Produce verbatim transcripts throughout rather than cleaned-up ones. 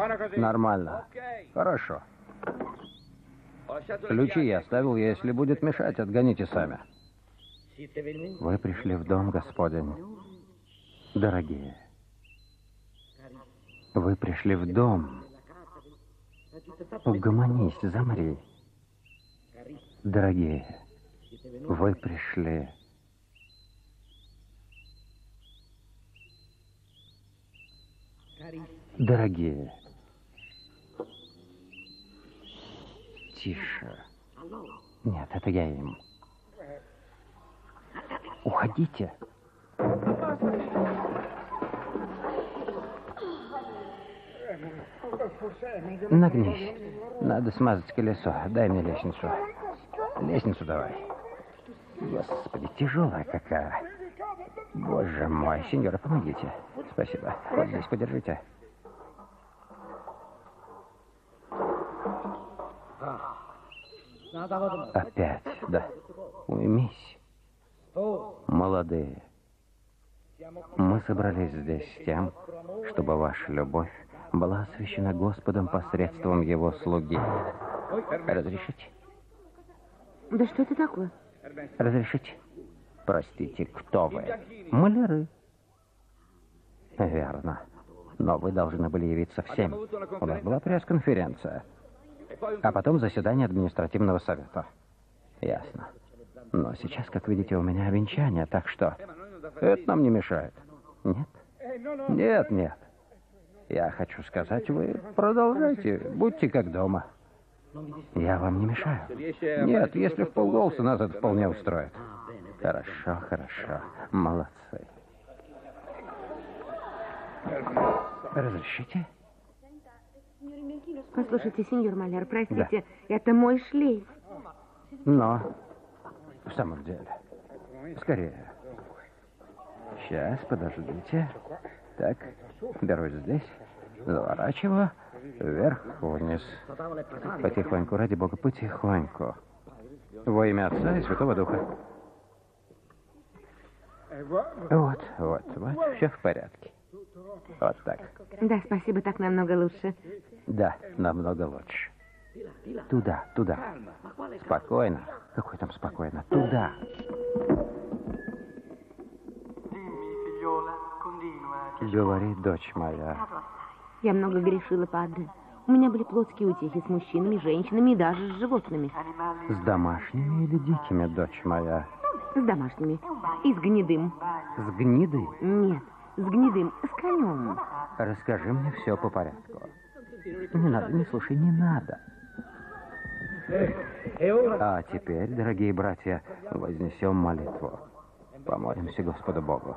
Нормально. Хорошо. Ключи я оставил, если будет мешать, отгоните сами. Вы пришли в дом Господень, дорогие. Вы пришли в дом. Угомонись, замри. Дорогие, вы пришли. Дорогие. Тише. Нет, это я им. Уходите. Нагнись. Надо смазать колесо. Дай мне лестницу. Лестницу давай. Господи, тяжелая какая. Боже мой, сеньора, помогите. Спасибо. Вот здесь подержите. Опять, да. Уймись. Молодые. Мы собрались здесь с тем, чтобы ваша любовь была освящена Господом посредством Его слуги. Разрешите? Да что это такое? Разрешите? Простите, кто вы? Маляры. Верно. Но вы должны были явиться в семь. У нас была пресс-конференция. А потом заседание административного совета. Ясно. Но сейчас, как видите, у меня венчание, так что это нам не мешает. Нет? Нет, нет. Я хочу сказать, вы продолжайте, будьте как дома. Я вам не мешаю. Нет, если в полголоса, нас это вполне устроит. Хорошо, хорошо. Молодцы. Разрешите? Послушайте, сеньор Маляр, простите, да. Это мой шлейф. Но, в самом деле, скорее. Сейчас, подождите. Так, берусь здесь, заворачиваю, вверх-вниз. Потихоньку, ради бога, потихоньку. Во имя Отца и Святого Духа. Вот, вот, вот, все в порядке. Вот так. Да, спасибо, так намного лучше. Да, намного лучше. Туда, туда. Спокойно. Какой там спокойно? Туда. Говори, дочь моя. Я много грешила, падре. У меня были плотские утехи с мужчинами, женщинами и даже с животными. С домашними или дикими, дочь моя? С домашними. И с гнедым. С гнидой? Нет, с гнедым, с конем. Расскажи мне все по порядку. Не надо, не слушай, не надо. А теперь, дорогие братья, вознесем молитву. Помолимся Господу Богу.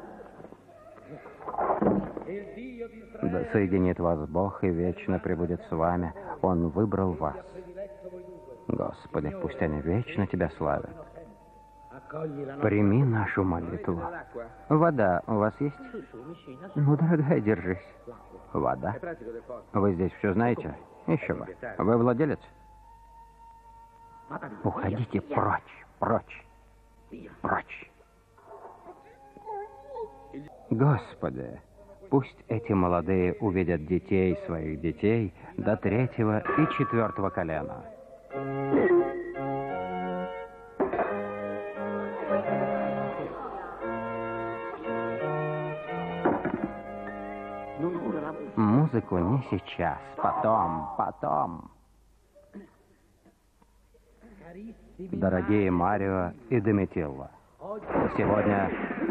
Да соединит вас Бог и вечно пребудет с вами. Он выбрал вас. Господи, пусть они вечно Тебя славят. Прими нашу молитву. Вода у вас есть? Ну, дорогая, держись. Вода. Вы здесь все знаете? Еще бы. Вы владелец? Уходите прочь, прочь, прочь. Господи, пусть эти молодые увидят детей своих детей до третьего и четвертого колена. Музыку не сейчас, потом, потом. Дорогие Марио и Доmitilla, сегодня...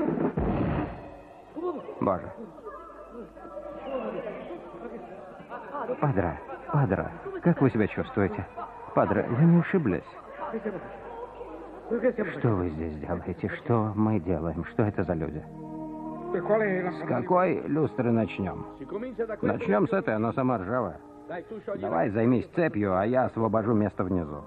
Боже. Падре, Падре, как вы себя чувствуете? Падре, вы не ушиблись? Что вы здесь делаете? Что мы делаем? Что это за люди? С какой люстры начнем? Начнем с этой, она сама ржавая. Давай займись цепью, а я освобожу место внизу.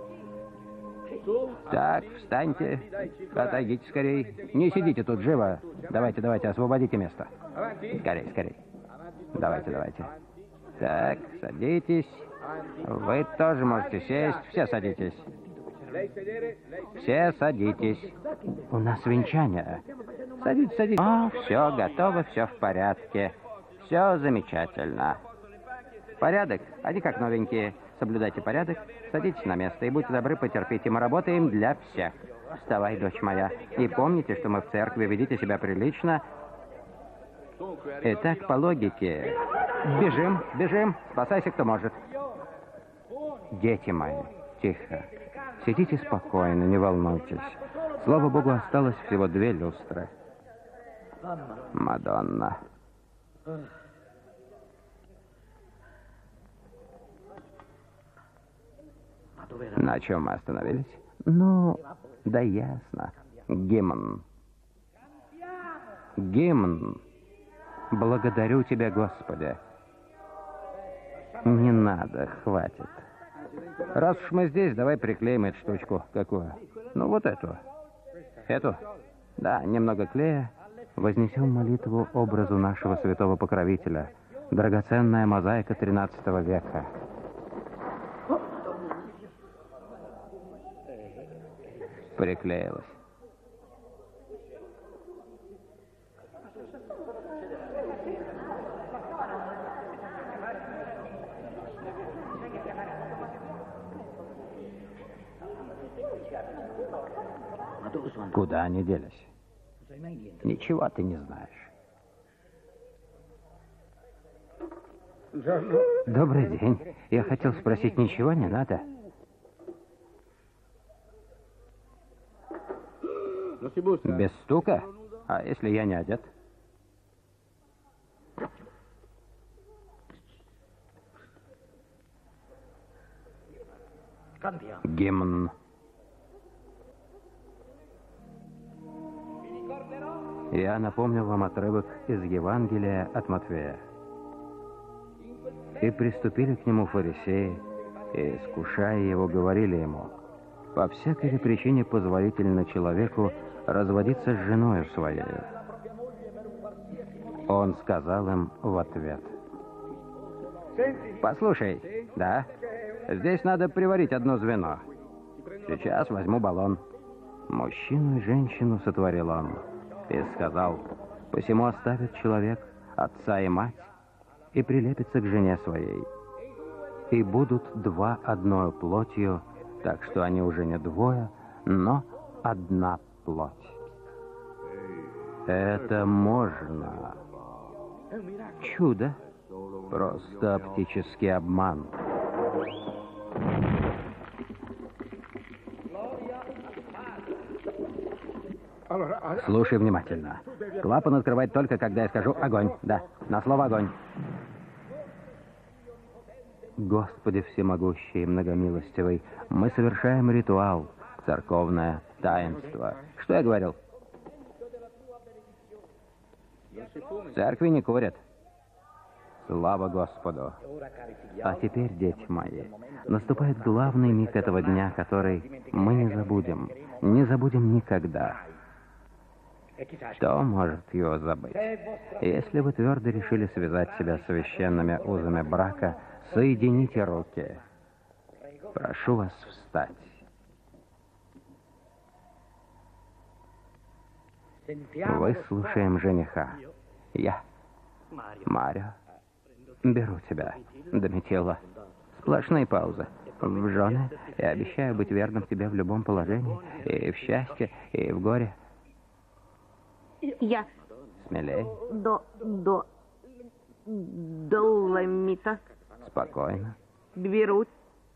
Так, встаньте, отойдите скорей. Не сидите тут живо. Давайте, давайте, освободите место. Скорей, скорей. Давайте, давайте. Так, садитесь. Вы тоже можете сесть. Все садитесь. Все садитесь. У нас венчание. Садитесь, садитесь. О, все готово, все в порядке. Все замечательно. Порядок. Они как новенькие. Соблюдайте порядок, садитесь на место и будьте добры, потерпите. Мы работаем для всех. Вставай, дочь моя. И помните, что мы в церкви, ведите себя прилично. Итак, по логике. Бежим, бежим, спасайся, кто может. Дети мои, тихо. Сидите спокойно, не волнуйтесь. Слава Богу, осталось всего две люстры. Мадонна. На чем мы остановились? Ну, да ясно. Гимн. Гимн. Благодарю тебя, Господи. Не надо, хватит. Раз уж мы здесь, давай приклеим эту штучку. Какую? Ну, вот эту. Эту? Да, немного клея. Вознесем молитву образу нашего святого покровителя. Драгоценная мозаика тринадцатого века. Приклеилась. Куда они делись? Ничего ты не знаешь. Добрый день. Я хотел спросить, ничего не надо? Без стука? А если я не одет? Гимн. Я напомнил вам отрывок из Евангелия от Матфея. «И приступили к нему фарисеи, и, искушая его, говорили ему, по всякой ли причине позволительно человеку разводиться с женою своей?» Он сказал им в ответ: «Послушай, да, здесь надо приварить одно звено. Сейчас возьму баллон». Мужчину и женщину сотворил он. И сказал: «Посему оставит человек отца и мать, и прилепится к жене своей. И будут два одною плотью, так что они уже не двое, но одна плоть». Это можно. Чудо. Просто оптический обман. Слушай внимательно. Клапан открывать только, когда я скажу «огонь». Да, на слово «огонь». Господи всемогущий и многомилостивый, мы совершаем ритуал, церковное таинство. Что я говорил? В церкви не курят. Слава Господу. А теперь, дети мои, наступает главный миг этого дня, который мы не забудем. Не забудем никогда. Кто может его забыть? Если вы твердо решили связать себя священными узами брака, соедините руки. Прошу вас встать. Выслушаем жениха. Я, Марио, беру тебя, Доmitilla. Сплошные паузы. В жены. Я обещаю быть верным тебе в любом положении. И в счастье, и в горе. Я. Смелей. До... До... Доломита. Спокойно. Беру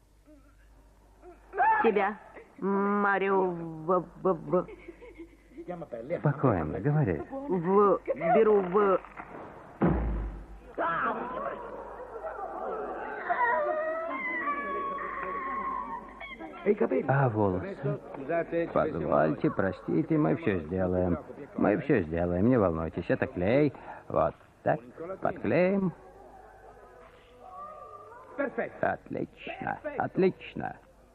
тебя, Марио, в... в... в... Спокойно, говори. В... Беру в... А волосы? Позвольте, простите, мы все сделаем. Мы все сделаем, не волнуйтесь. Это клей. Вот так, подклеим. Отлично, отлично.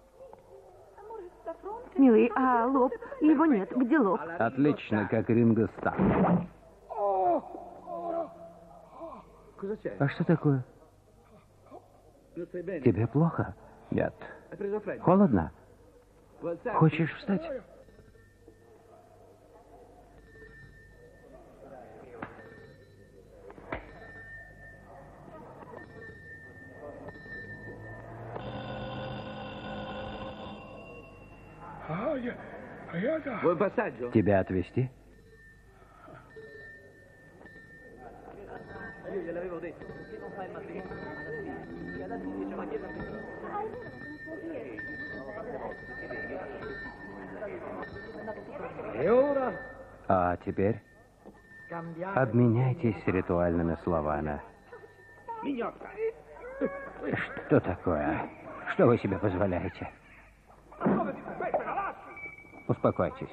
Милый, а лоб? Его нет. Где лоб? Отлично, как Ринго Стар. А что такое? Тебе плохо? Нет. Холодно? Хочешь встать? Тебя отвезти? А теперь обменяйтесь ритуальными словами. Что такое? Что вы себе позволяете? Успокойтесь.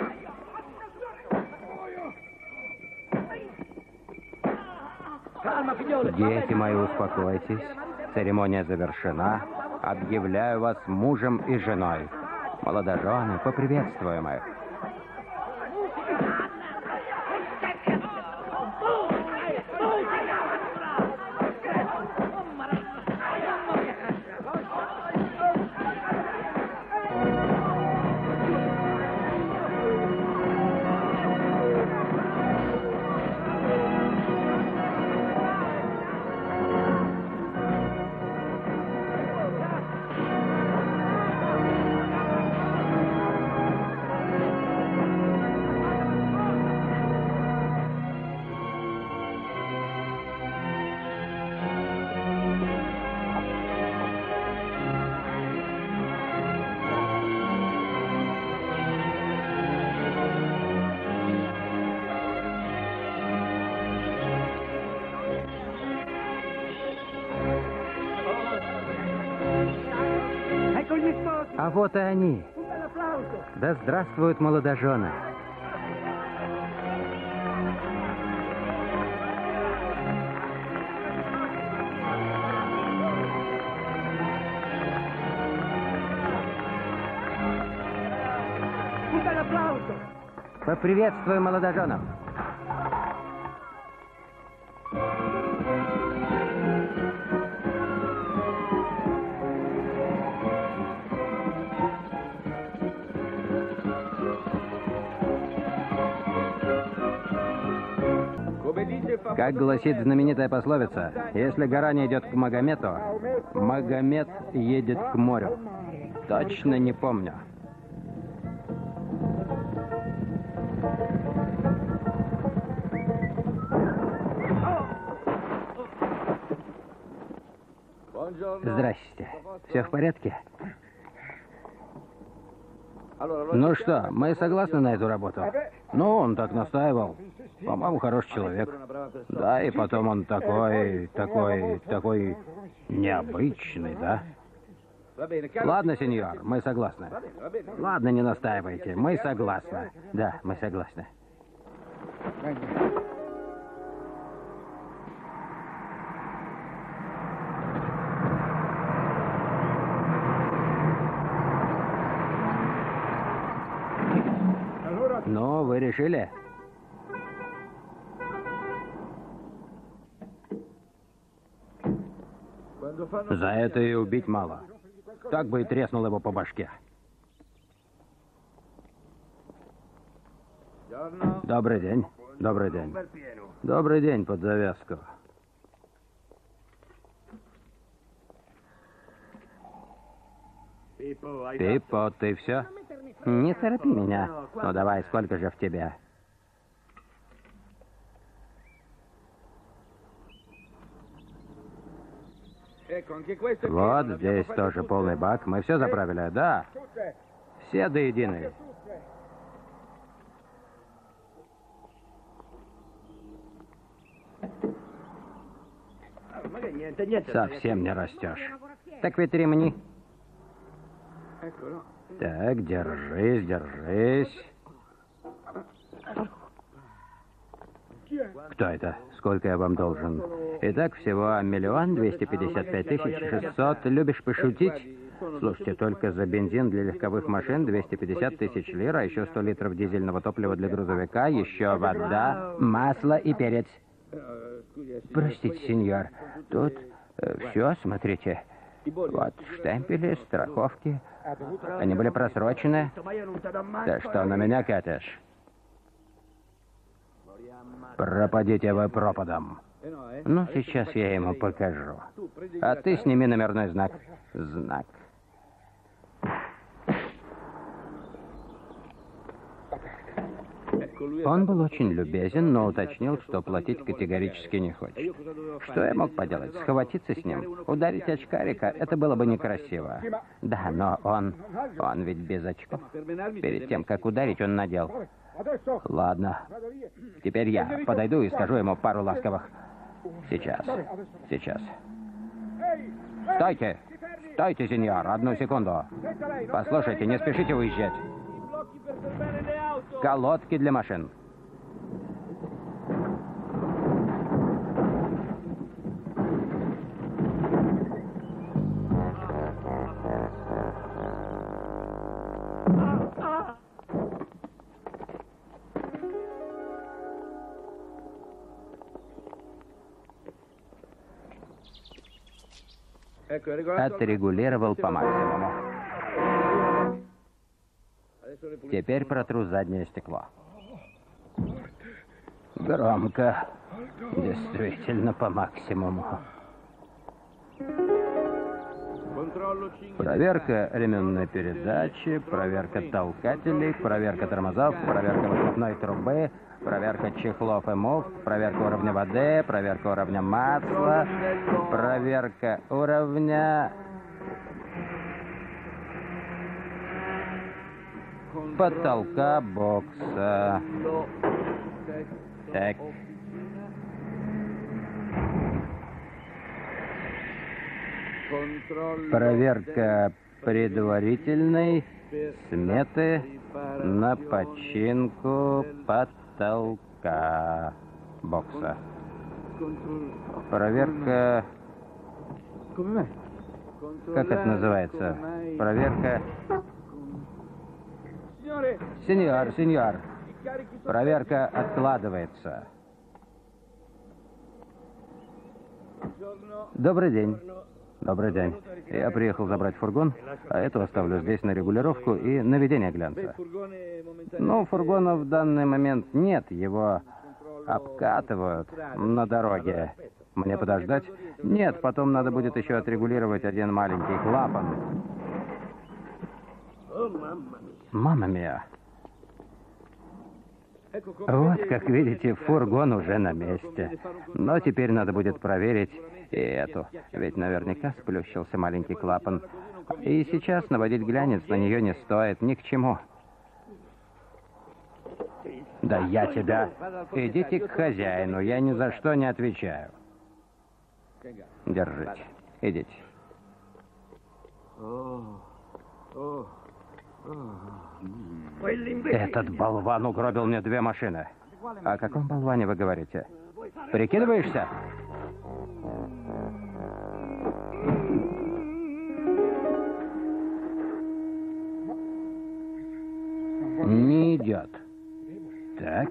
Дети мои, успокойтесь. Церемония завершена. Объявляю вас мужем и женой. Молодожены, поприветствуем их. А вот и они. Да здравствуют молодожены. Поприветствуем молодоженов. Как гласит знаменитая пословица, если гора не идет к Магомету, Магомет едет к морю. Точно не помню. Здрасте. Все в порядке? Ну что, мы согласны на эту работу? Ну, он так настаивал. По-моему, хороший человек. Да, и потом он такой, такой, такой необычный, да? Ладно, сеньор, мы согласны. Ладно, не настаивайте, мы согласны. Да, мы согласны. Ну, вы решили? За это и убить мало. Так бы и треснул его по башке. Добрый день. Добрый день. Добрый день, под завязку. Пиппо, ты все? Не торопи меня. Ну давай, сколько же в тебе? Вот здесь тоже полный бак. Мы все заправили, да? Все до единой. Совсем не растешь. Так ведь ремни. Так, держись, держись. Кто это? Сколько я вам должен? Итак, всего миллион двести пятьдесят пять тысяч шестьсот. Любишь пошутить? Слушайте, только за бензин для легковых машин двести пятьдесят тысяч лир, а еще сто литров дизельного топлива для грузовика, еще вода, масло и перец. Простите, сеньор, тут э, все, смотрите. Вот штемпели, страховки. Они были просрочены. Ты что, на меня катишь? Пропадите вы пропадом. Ну, сейчас я ему покажу. А ты сними номерной знак. Знак. Он был очень любезен, но уточнил, что платить категорически не хочет. Что я мог поделать? Схватиться с ним? Ударить очкарика? Это было бы некрасиво. Да, но он... Он ведь без очков. Перед тем, как ударить, он надел. Ладно. Теперь я подойду и скажу ему пару ласковых. Сейчас. Сейчас. Стойте! Стойте, сеньор, одну секунду. Послушайте, не спешите уезжать. Колодки для машин. Отрегулировал по максимуму. Теперь протру заднее стекло. Громко. Действительно по максимуму. Проверка ременной передачи, проверка толкателей, проверка тормозов, проверка выхлопной трубы, проверка чехлов и муфт, проверка уровня воды, проверка уровня масла, проверка уровня... потолка бокса. Так. Проверка предварительной сметы на починку потолка бокса. Проверка... Как это называется? Проверка... Сеньор, сеньор. Проверка откладывается. Добрый день. Добрый день. Я приехал забрать фургон, а эту оставлю здесь на регулировку и наведение глянца. Ну, фургона в данный момент нет, его обкатывают на дороге. Мне подождать? Нет, потом надо будет еще отрегулировать один маленький клапан. Мамма мия. Вот, как видите, фургон уже на месте. Но теперь надо будет проверить и эту. Ведь наверняка сплющился маленький клапан. И сейчас наводить глянец на нее не стоит ни к чему. Да я тебя... Идите к хозяину, я ни за что не отвечаю. Держите. Идите. Этот болван угробил мне две машины. О каком болване вы говорите? Прикидываешься? Не идет. Так.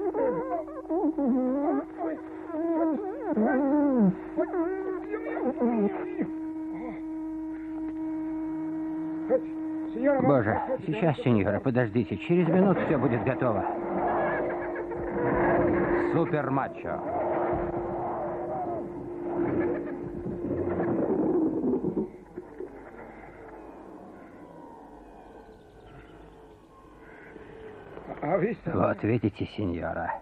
Боже, сейчас, сеньора, подождите. Через минуту все будет готово. Супер мачо. Вот видите, сеньора.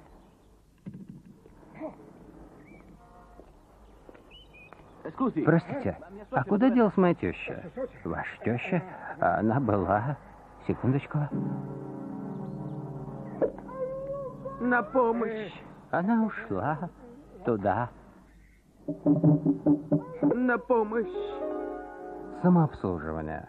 Простите, а куда делась моя теща? Ваша теща? Она была... Секундочку. На помощь. Она ушла туда. На помощь. Самообслуживание.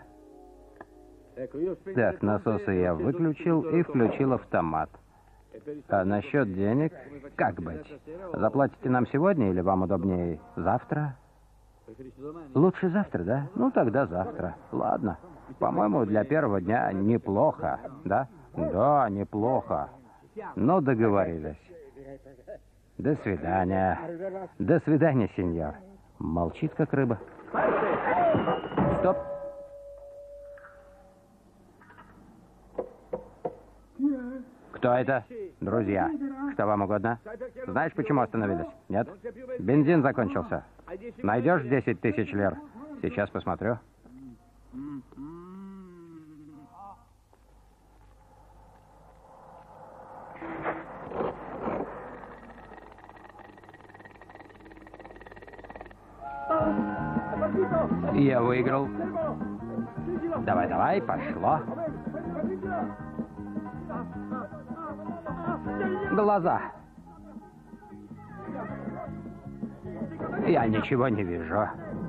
Так, насосы я выключил и включил автомат. А насчет денег, как быть? Заплатите нам сегодня или вам удобнее завтра? Лучше завтра, да? Ну, тогда завтра. Ладно. По-моему, для первого дня неплохо, да? Да, неплохо. Ну, договорились. До свидания. До свидания, сеньор. Молчит, как рыба. Стоп. Кто это? Друзья. Что вам угодно? Знаешь, почему остановились? Нет? Бензин закончился. Найдешь десять тысяч лир? Сейчас посмотрю. Я выиграл. Давай, давай, пошло. Глаза. Я ничего не вижу.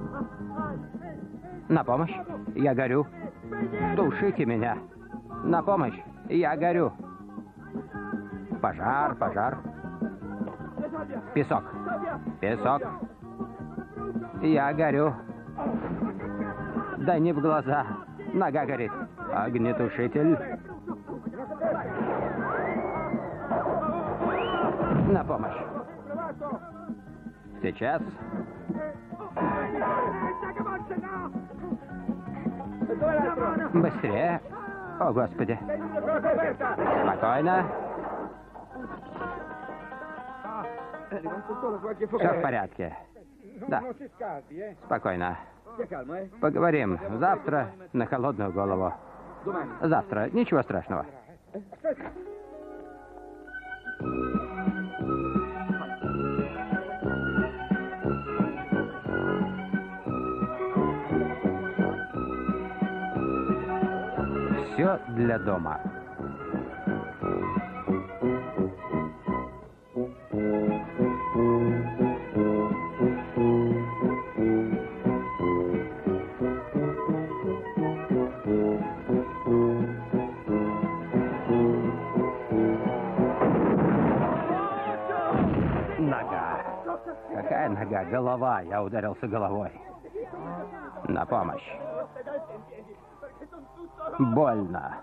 На помощь. Я горю. Тушите меня. На помощь. Я горю. Пожар, пожар. Песок. Песок. Я горю. Да не в глаза. Нога горит. Огнетушитель. На помощь. Сейчас. Быстрее. О, Господи. Спокойно. Все в порядке. Да. Спокойно. Поговорим завтра на холодную голову. Завтра. Ничего страшного. Все для дома. Нога. Какая нога? Голова. Я ударился головой. На помощь. Больно.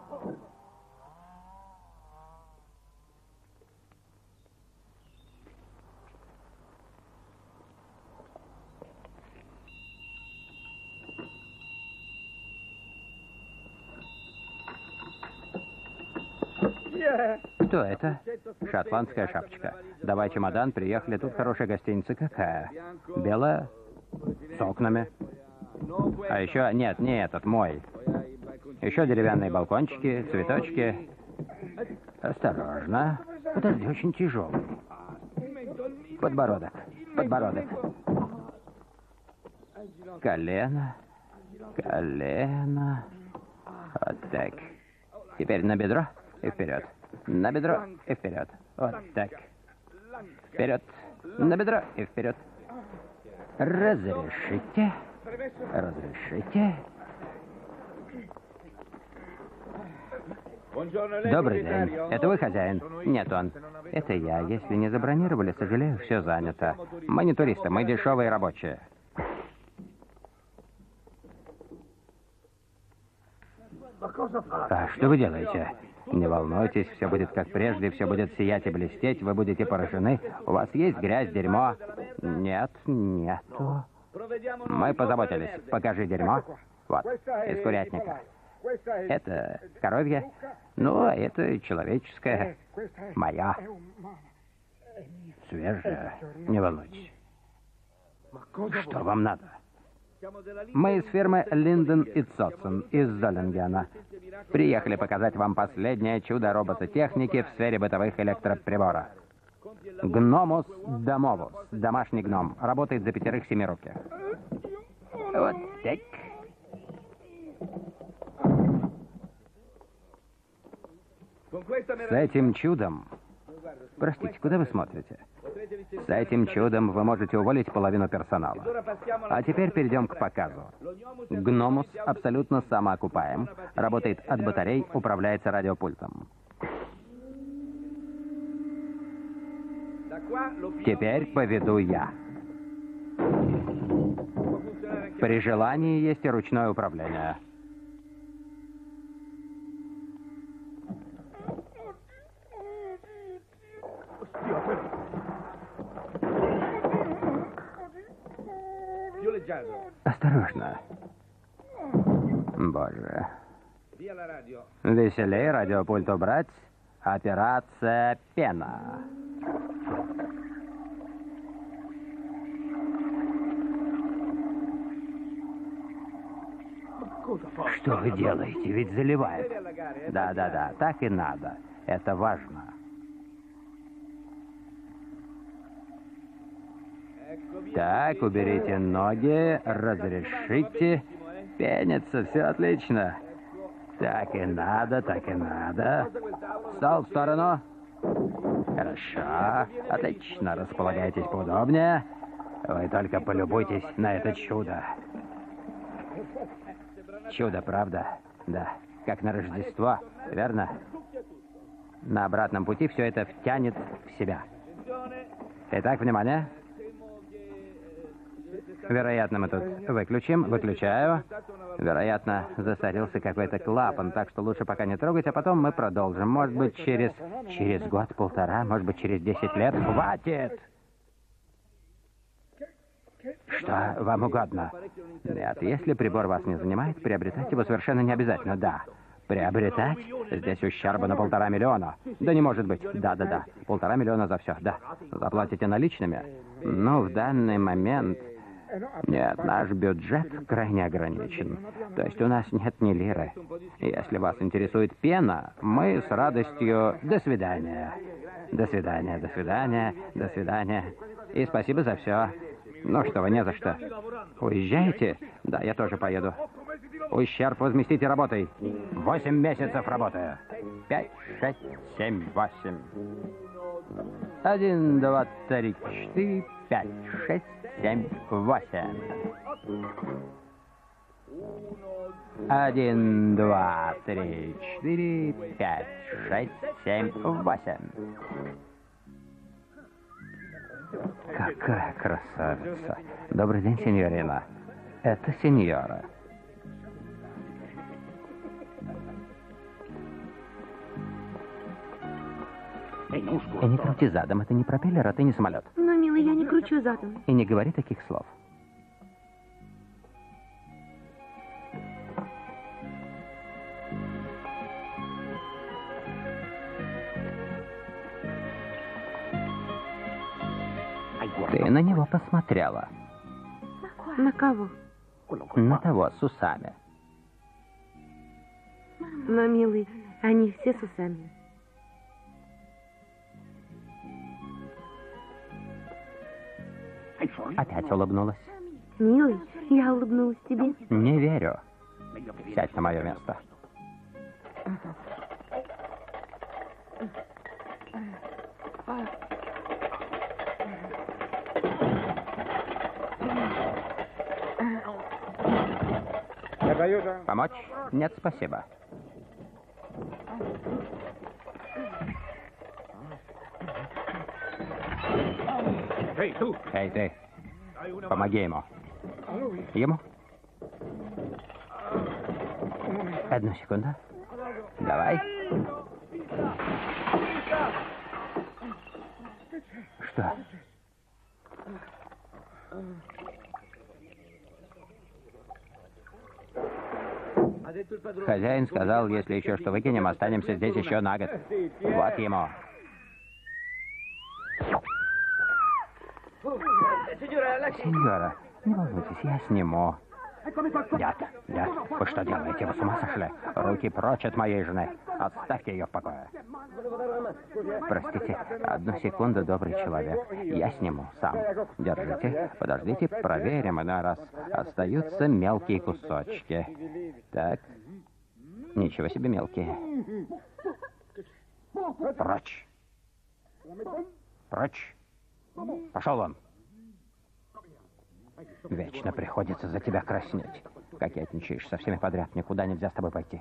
Кто это? Шотландская шапочка. Давай чемодан, приехали. Тут хорошая гостиница. Какая? Белая? С окнами. А еще... Нет, не этот, мой. Еще деревянные балкончики, цветочки. Осторожно. Подожди, очень тяжелый. Подбородок. Подбородок. Колено. Колено. Вот так. Теперь на бедро и вперед. На бедро и вперед. Вот так. Вперед. На бедро и вперед. Разрешите. Разрешите. Добрый день. Это вы хозяин? Нет, он. Это я. Если не забронировали, сожалею, все занято. Мы не туристы, мы дешевые рабочие. А что вы делаете? Не волнуйтесь, все будет как прежде, все будет сиять и блестеть, вы будете поражены. У вас есть грязь, дерьмо? Нет, нету. Мы позаботились. Покажи дерьмо. Вот, из курятника. Это коровье, ну, а это человеческое. Моя. Свежая. Не волнуйтесь. Что вам надо? Мы из фирмы Линден и Цотсон из Золингена. Приехали показать вам последнее чудо робототехники в сфере бытовых электроприборов. Гномус домовус. Домашний гном. Работает за пятерых семируких. Вот так. С этим чудом... Простите, куда вы смотрите? С этим чудом вы можете уволить половину персонала. А теперь перейдем к показу. Гномус абсолютно самоокупаем. Работает от батарей, управляется радиопультом. Теперь поведу я. При желании есть и ручное управление. Осторожно. Боже. Веселей, радиопульт убрать. Операция «Пена». Что вы делаете? Ведь заливает. Да-да-да, так и надо. Это важно. Так, уберите ноги, разрешите. Пенится, все отлично. Так и надо, так и надо. Стол в сторону. Хорошо, отлично, располагайтесь поудобнее. Вы только полюбуйтесь на это чудо. Чудо, правда? Да, как на Рождество, верно? На обратном пути все это втянет в себя. Итак, внимание. Вероятно, мы тут выключим. Выключаю. Вероятно, засорился какой-то клапан, так что лучше пока не трогать, а потом мы продолжим. Может быть, через... через год-полтора, может быть, через десять лет. Хватит! Что вам угодно? Нет, если прибор вас не занимает, приобретать его совершенно не обязательно, да. Приобретать? Здесь ущерба на полтора миллиона. Да не может быть. Да-да-да. Полтора миллиона за все, да. Заплатите наличными? Ну, в данный момент... Нет, наш бюджет крайне ограничен. То есть у нас нет ни лиры. Если вас интересует пена, мы с радостью... До свидания. До свидания, до свидания, до свидания. И спасибо за все. Ну что вы, не за что. Уезжаете? Да, я тоже поеду. Ущерб возместите работой. Восемь месяцев работаю. Пять, шесть, семь, восемь. Один, два, три, четыре, пять, шесть, семь, восемь. Один, два, три, четыре, пять, шесть, семь, восемь. Какая красавица. Добрый день, сеньорина. Это сеньора. И не крути задом, это не пропеллер, а ты не самолет. Но, милый, я не кручу задом. И не говори таких слов. Ты на него посмотрела. На кого? На того с усами. Но, милый, они все с усами. Опять улыбнулась. Милый, я улыбнулась тебе. Не верю. Сядь на мое место. Помочь? Нет, спасибо. Эй, ты. Помоги ему. Ему? Одну секунду. Давай. Что? Хозяин сказал, если еще что выкинем, останемся здесь еще на год. Вот ему. Сеньора, не волнуйтесь, я сниму. Нет, нет, вы что делаете? Вы с ума сошли? Руки прочь от моей жены. Оставьте ее в покое. Простите, одну секунду, добрый человек. Я сниму сам. Держите, подождите, проверим, иной раз. Остаются мелкие кусочки. Так. Ничего себе мелкие. Прочь. Прочь. Пошел он. Вечно приходится за тебя краснеть. Кокетничаешь со всеми подряд. Никуда нельзя с тобой пойти.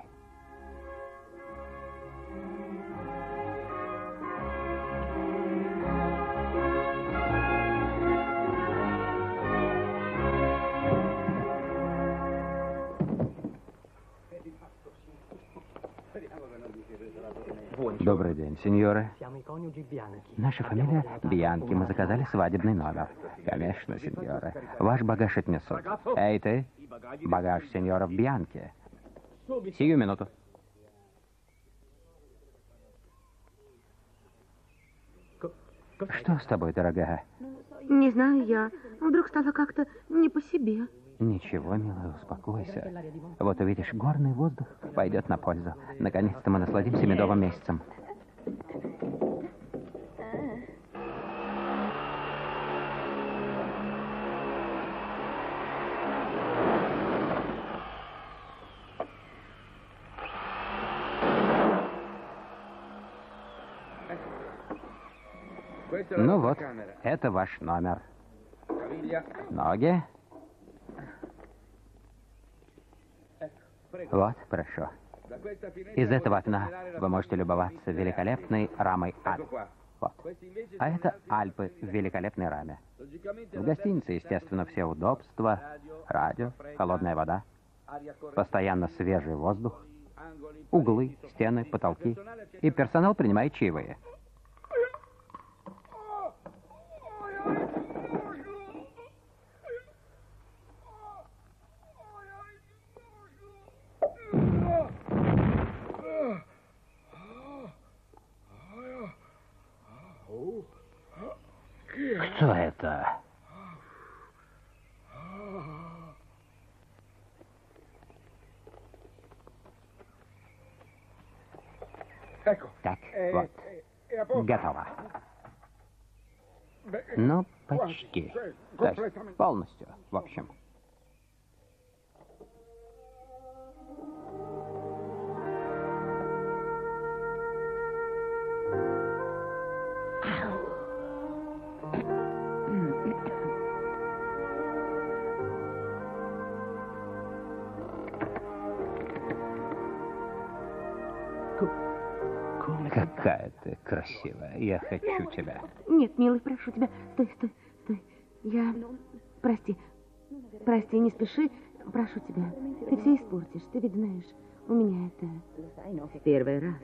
Добрый день, сеньоры. Наша фамилия Бьянки. Мы заказали свадебный номер. Конечно, сеньоры. Ваш багаж отнесут. Эй, ты. Багаж сеньоров Бьянки. Сию минуту. Что с тобой, дорогая? Не знаю я. Вдруг стало как-то не по себе. Ничего, милая, успокойся. Вот увидишь, горный воздух пойдет на пользу. Наконец-то мы насладимся медовым месяцем. Ну вот, это ваш номер. Ноги. Вот, прошу. Из этого окна вы можете любоваться великолепной рамой Альп. Вот. А это Альпы в великолепной раме. В гостинице, естественно, все удобства, радио, холодная вода, постоянно свежий воздух, углы, стены, потолки. И персонал принимает чаевые. Кто это? Так, вот. Готово. Ну, почти. То есть полностью, в общем. Какая ты красивая. Я хочу тебя. Нет, милый, прошу тебя. Стой, стой, стой. Я... Прости. Прости, не спеши. Прошу тебя. Ты все испортишь. Ты ведь знаешь, у меня это первый раз.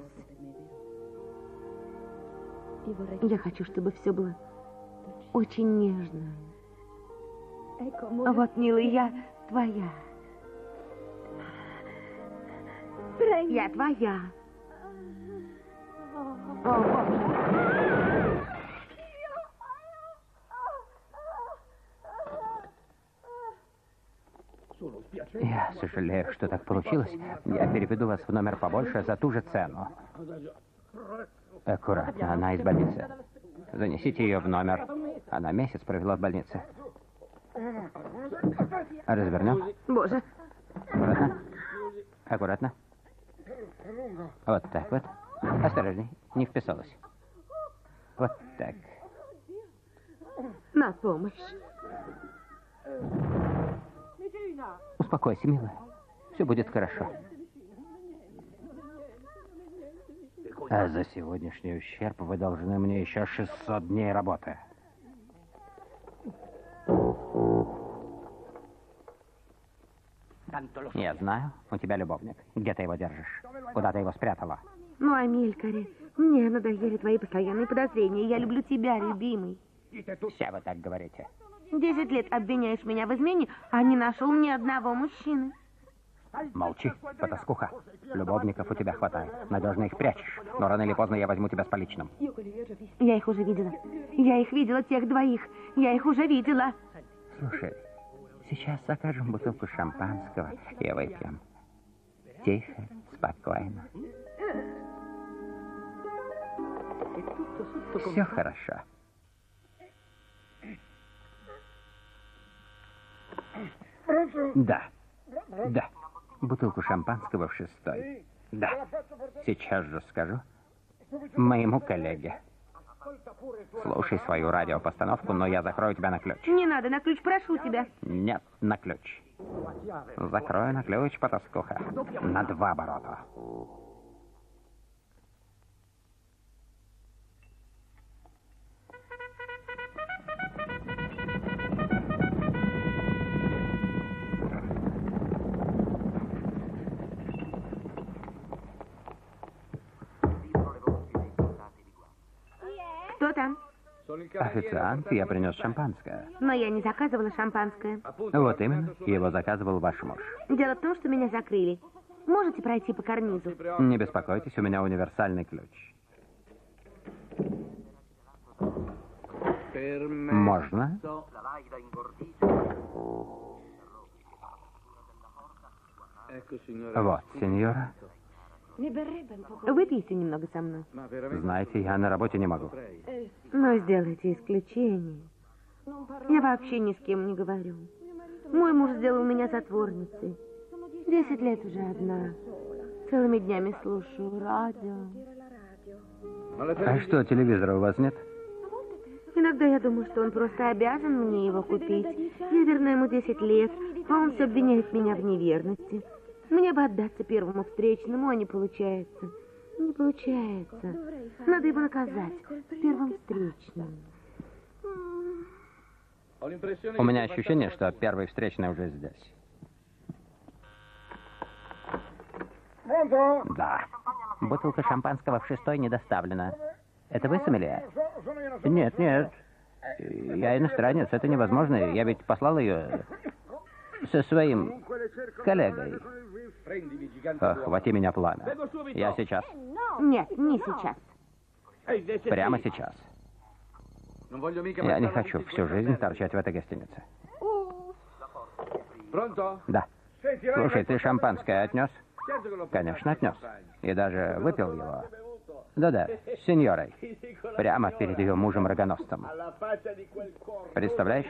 Я хочу, чтобы все было очень нежно. Вот, милый, я твоя. Я твоя. О, Я сожалею, что так получилось. Я переведу вас в номер побольше за ту же цену. Аккуратно, она из больницы. Занесите ее в номер. Она месяц провела в больнице. Развернем. Боже. Аккуратно. Аккуратно. Вот так вот. Осторожней, не вписалась. Вот так. На помощь. Успокойся, милая. Все будет хорошо. А за сегодняшний ущерб вы должны мне еще шестьсот дней работы. Я знаю, у тебя любовник. Где ты его держишь? Куда ты его спрятала? Ну, Амелькари, мне надоели твои постоянные подозрения. Я люблю тебя, любимый. Все вы так говорите. Десять лет обвиняешь меня в измене, а не нашел ни одного мужчины. Молчи, потаскуха. Любовников у тебя хватает. Надежно их прячешь. Но рано или поздно я возьму тебя с поличным. Я их уже видела. Я их видела, тех двоих. Я их уже видела. Слушай, сейчас закажем бутылку шампанского и выпьем. Тихо, спокойно. Все хорошо. Да, да. Бутылку шампанского в шестой. Да. Сейчас же скажу моему коллеге. Слушай свою радиопостановку, но я закрою тебя на ключ. Не надо на ключ, прошу тебя. Нет, на ключ. Закрою на ключ, потаскуха. На два оборота. Кто там? Официант, я принес шампанское. Но я не заказывала шампанское. Вот именно, его заказывал ваш муж. Дело в том, что меня закрыли. Можете пройти по карнизу? Не беспокойтесь, у меня универсальный ключ. Можно? Вот, сеньора. Выпейте немного со мной. Знаете, я на работе не могу. Но сделайте исключение. Я вообще ни с кем не говорю. Мой муж сделал меня затворницей. Десять лет уже одна. Целыми днями слушаю радио. А что, телевизора у вас нет? Иногда я думаю, что он просто обязан мне его купить. Я верна ему десять лет, а он все обвиняет меня в неверности. Мне бы отдаться первому встречному, а не получается. Не получается. Надо его наказать первым встречным. У меня ощущение, что первый встречный уже здесь. Да. Бутылка шампанского в шестой не доставлена. Это вы, сомелье? Нет, нет. Я иностранец, это невозможно. Я ведь послал ее со своим коллегой. Охвати меня пламя. Я сейчас. Нет, не сейчас. Прямо сейчас. Я не хочу всю жизнь торчать в этой гостинице. Да. Слушай, ты шампанское отнес? Конечно, отнес. И даже выпил его. Да-да, с сеньорой. Прямо перед ее мужем-рогоносцем. Представляешь?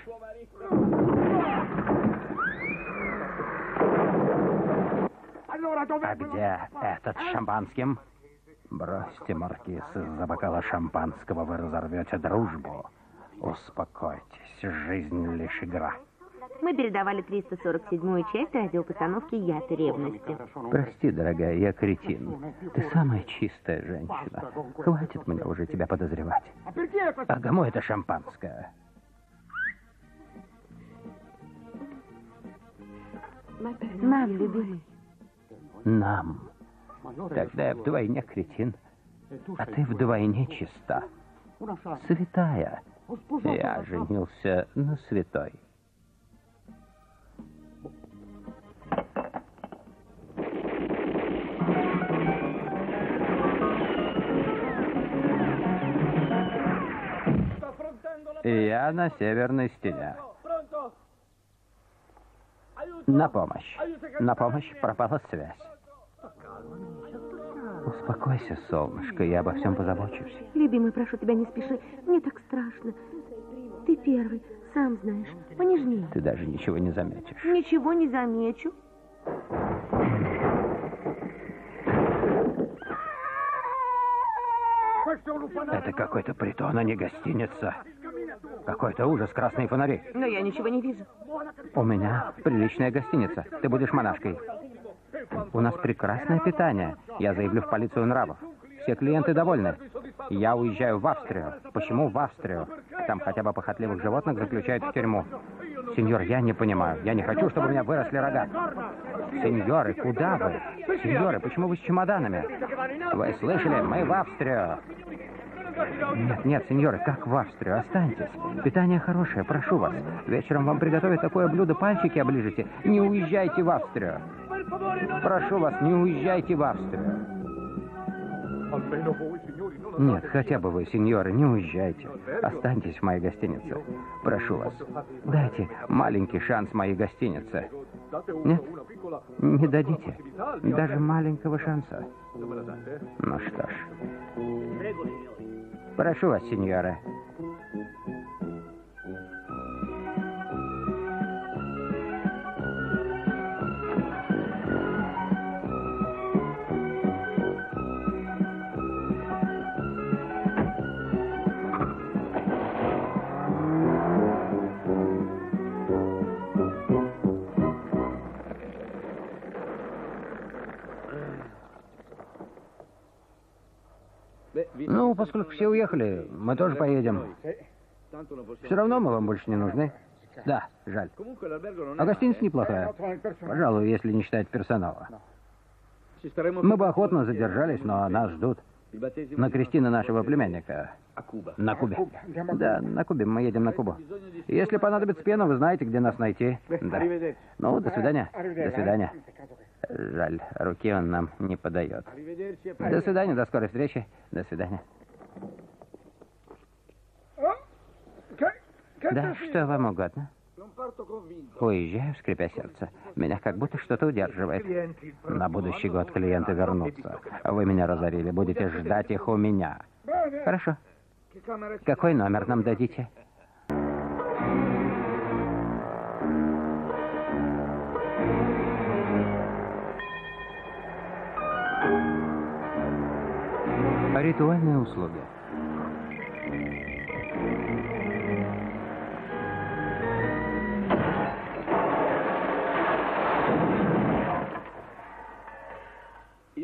А где этот с шампанским? Бросьте, маркиз, из-за бокала шампанского вы разорвете дружбу. Успокойтесь, жизнь лишь игра. Мы передавали триста сорок седьмую часть радиопостановки «Яд и ревности». Прости, дорогая, я кретин. Ты самая чистая женщина. Хватит мне уже тебя подозревать. А кому это шампанское? Нам, любимый. Нам. Тогда я вдвойне кретин, а ты вдвойне чиста. Святая. Я женился на святой. Я на северной стене. На помощь. На помощь, пропала связь. Успокойся, солнышко, я обо всем позабочусь. Любимый, прошу тебя, не спеши. Мне так страшно. Ты первый, сам знаешь. Понежнее. Ты даже ничего не заметишь. Ничего не замечу. Это какой-то притон, а не гостиница. Какой-то ужас, красные фонари. Но я ничего не вижу. У меня приличная гостиница. Ты будешь монашкой. У нас прекрасное питание. Я заявлю в полицию нравов. Все клиенты довольны. Я уезжаю в Австрию. Почему в Австрию? Там хотя бы похотливых животных заключают в тюрьму. Сеньор, я не понимаю. Я не хочу, чтобы у меня выросли рога. Сеньоры, куда вы? Сеньоры, почему вы с чемоданами? Вы слышали? Мы в Австрию. Нет, нет, сеньоры, как в Австрию? Останьтесь. Питание хорошее, прошу вас. Вечером вам приготовят такое блюдо, пальчики оближете. Не уезжайте в Австрию. Прошу вас, не уезжайте в Австрию. Нет, хотя бы вы, сеньоры, не уезжайте. Останьтесь в моей гостинице. Прошу вас, дайте маленький шанс моей гостинице. Нет? Не дадите? Даже маленького шанса? Ну что ж. Прошу вас, сеньора. Ну, поскольку все уехали, мы тоже поедем. Все равно мы вам больше не нужны. Да, жаль. А гостиница неплохая. Пожалуй, если не считать персонала. Мы бы охотно задержались, но нас ждут. На крестины нашего племянника. На Кубе. Да, на Кубе. Мы едем на Кубу. Если понадобится пена, вы знаете, где нас найти. Да. Ну, до свидания. До свидания. Жаль, руки он нам не подает. До свидания, до скорой встречи. До свидания. Да, что вам угодно? Уезжаю, скрипя сердце. Меня как будто что-то удерживает. На будущий год клиенты вернутся. Вы меня разорили, будете ждать их у меня. Хорошо. Какой номер нам дадите? Ритуальные услуги.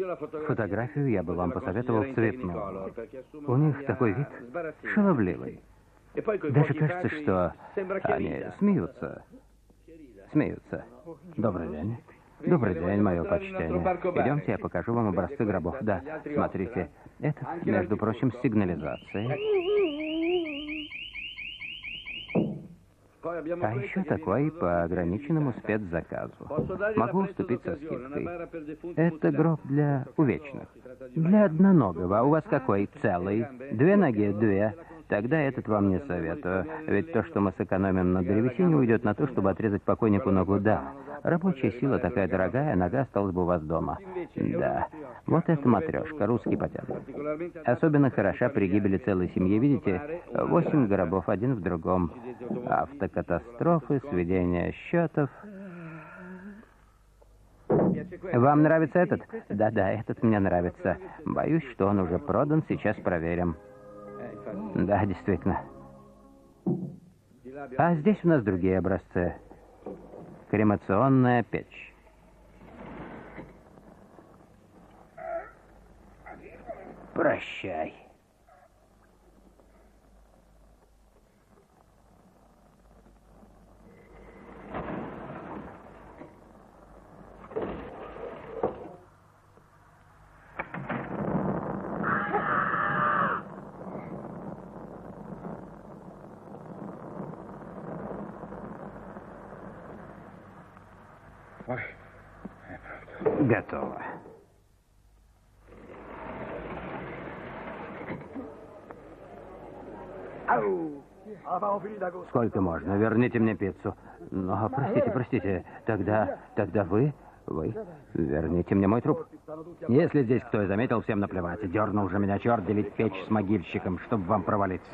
Фотографию я бы вам посоветовал цветную. У них такой вид шаловливый. Даже кажется, что они смеются. Смеются. Добрый день. Добрый день, мое почтение. Идемте, я покажу вам образцы гробов. Да, смотрите. Это, между прочим, сигнализация. А еще такой по ограниченному спецзаказу. Могу уступить со скидкой. Это гроб для увечных. Для одноногого. А у вас какой? Целый? Две ноги? Две. Тогда этот вам не советую. Ведь то, что мы сэкономим на древесине, уйдет на то, чтобы отрезать покойнику ногу. Да. Рабочая сила такая дорогая, нога осталась бы у вас дома. Да. Вот эта матрешка, русский патент. Особенно хороша при гибели целой семьи. Видите, восемь гробов, один в другом. Автокатастрофы, сведение счетов. Вам нравится этот? Да-да, этот мне нравится. Боюсь, что он уже продан, сейчас проверим. Да, действительно. А здесь у нас другие образцы. Кремационная печь. Прощай. Готово. Сколько можно? Верните мне пиццу. Но, простите, простите, тогда, тогда вы, вы, верните мне мой труп. Если здесь кто и заметил, всем наплевать. Дернул же меня черт делить печь с могильщиком, чтобы вам провалиться.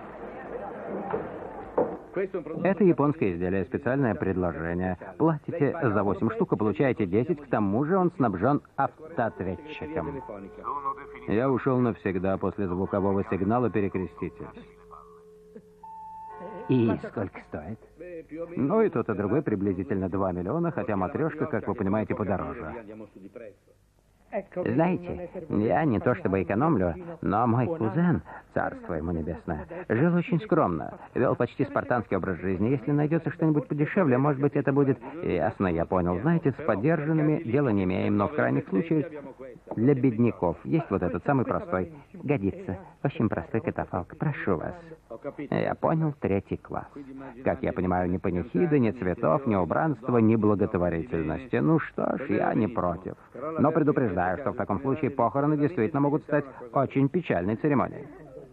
Это японское изделие, специальное предложение. Платите за восемь штук и получаете десять, к тому же он снабжен автоответчиком. Я ушел навсегда, после звукового сигнала перекреститесь. И сколько стоит? Ну и тот, и другой приблизительно два миллиона, хотя матрешка, как вы понимаете, подороже. Знаете, я не то чтобы экономлю, но мой кузен, царство ему небесное, жил очень скромно, вел почти спартанский образ жизни. Если найдется что-нибудь подешевле, может быть, это будет... Ясно, я понял. Знаете, с подержанными дела не имеем, но в крайних случаях для бедняков есть вот этот самый простой. Годится. Очень простой катафалк. Прошу вас. Я понял, третий класс. Как я понимаю, ни панихиды, ни цветов, ни убранства, ни благотворительности. Ну что ж, я не против. Но предупреждаю, что в таком случае похороны действительно могут стать очень печальной церемонией.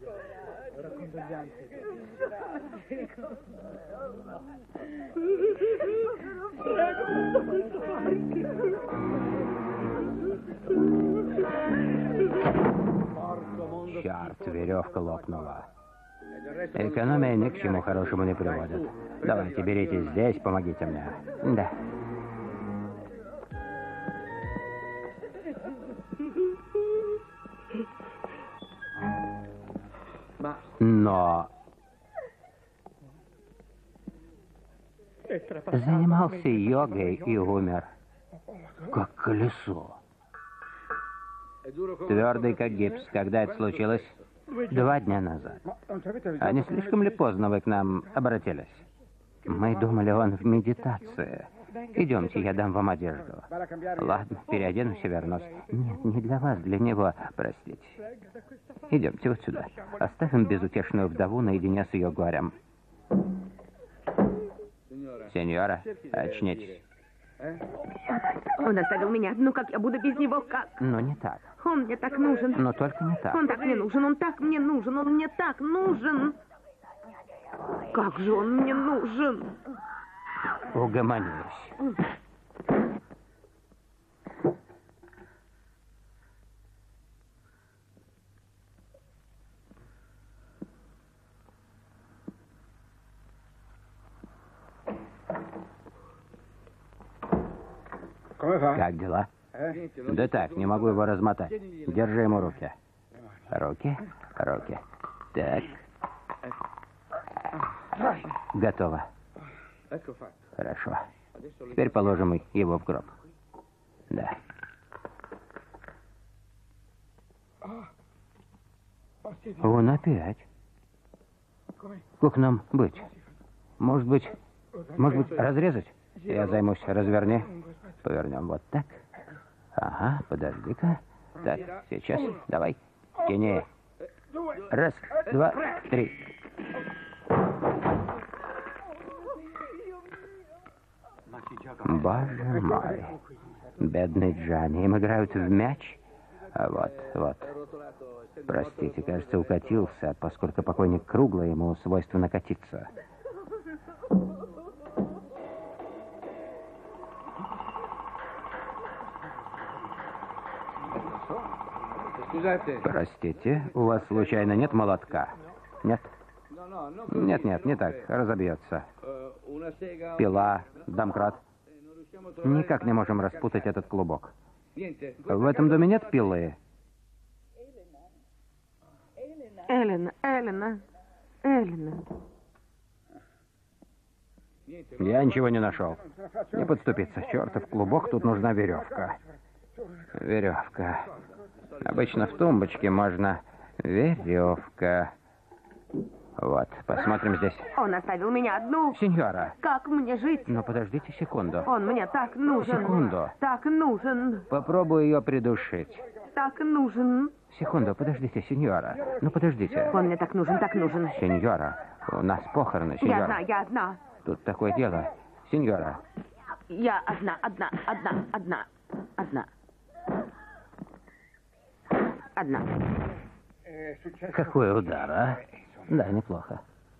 Черт, веревка лопнула. Экономия ни к чему хорошему не приводит. Давайте, берите здесь, помогите мне. Да. Но... занимался йогой и умер. Как колесо. Твердый, как гипс. Когда это случилось? Два дня назад. А не слишком ли поздно вы к нам обратились? Мы думали, он в медитации. Идемте, я дам вам одежду. Ладно, переоденусь и вернусь. Нет, не для вас, для него, простите. Идемте вот сюда. Оставим безутешную вдову наедине с ее горем. Сеньора, очнитесь. Он оставил меня. Ну как я буду без него? Как? Но не так. Он мне так нужен. Но только не так. Он так мне нужен, он так мне нужен, он мне так нужен. Как же он мне нужен? Угомонись. Как дела? Да так, не могу его размотать. Держи ему руки. Руки, руки. Так. Готово. Хорошо. Теперь положим его в гроб. Да. Он опять. Как нам быть? Может быть, может быть, разрезать? Я займусь. Разверни. Повернем вот так. Ага, подожди-ка. Так, сейчас. Давай. Тяни. Раз, два, три. Боже мой. Бедный Джанни. Им играют в мяч. А вот, вот. Простите, кажется, укатился, поскольку покойник круглый, ему свойственно катиться. Простите, у вас случайно нет молотка? Нет? Нет, нет, не так. Разобьется. Пила, домкрат. Никак не можем распутать этот клубок. В этом доме нет пилы? Эллина, Эллина, Эллина. Я ничего не нашел. Не подступиться. Чертов клубок, тут нужна веревка. Веревка. Обычно в тумбочке можно... Веревка. Вот, посмотрим здесь. Он оставил меня одну. Сеньора. Как мне жить? Но подождите секунду. Он мне так нужен. Секунду. Так нужен. Попробую ее придушить. Так нужен. Секунду, подождите, сеньора. Ну, подождите. Он мне так нужен, так нужен. Сеньора, у нас похороны, сеньора. Я одна, я одна. Тут такое дело. Сеньора. Я одна, одна, одна, одна, одна. Одна. Какой удар, а? Да, неплохо.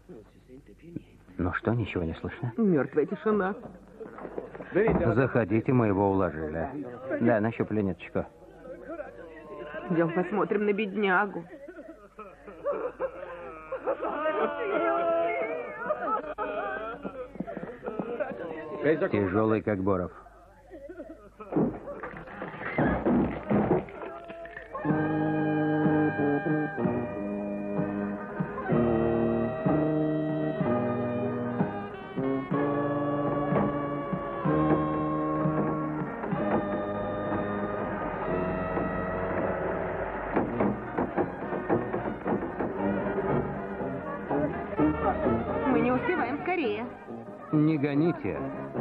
Ну что, ничего не слышно? Мертвая тишина. Заходите, мы его уложили. Да, нащупали ниточку. Идем посмотрим на беднягу. Тяжелый, как боров. Мы не успеваем, скорее. Не гоните.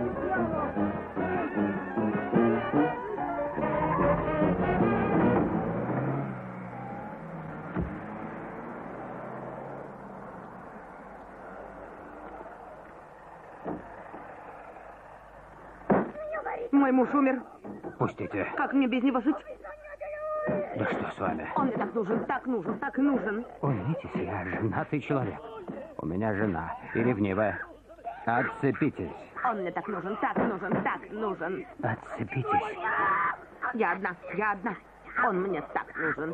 Мой муж умер. Пустите. Как мне без него жить? Да что с вами? Он мне так нужен, так нужен, так нужен. Увидитесь, я женатый человек. У меня жена и ревнивая. Отцепитесь. Он мне так нужен, так нужен, так нужен. Отцепитесь. Я одна, я одна. Он мне так нужен.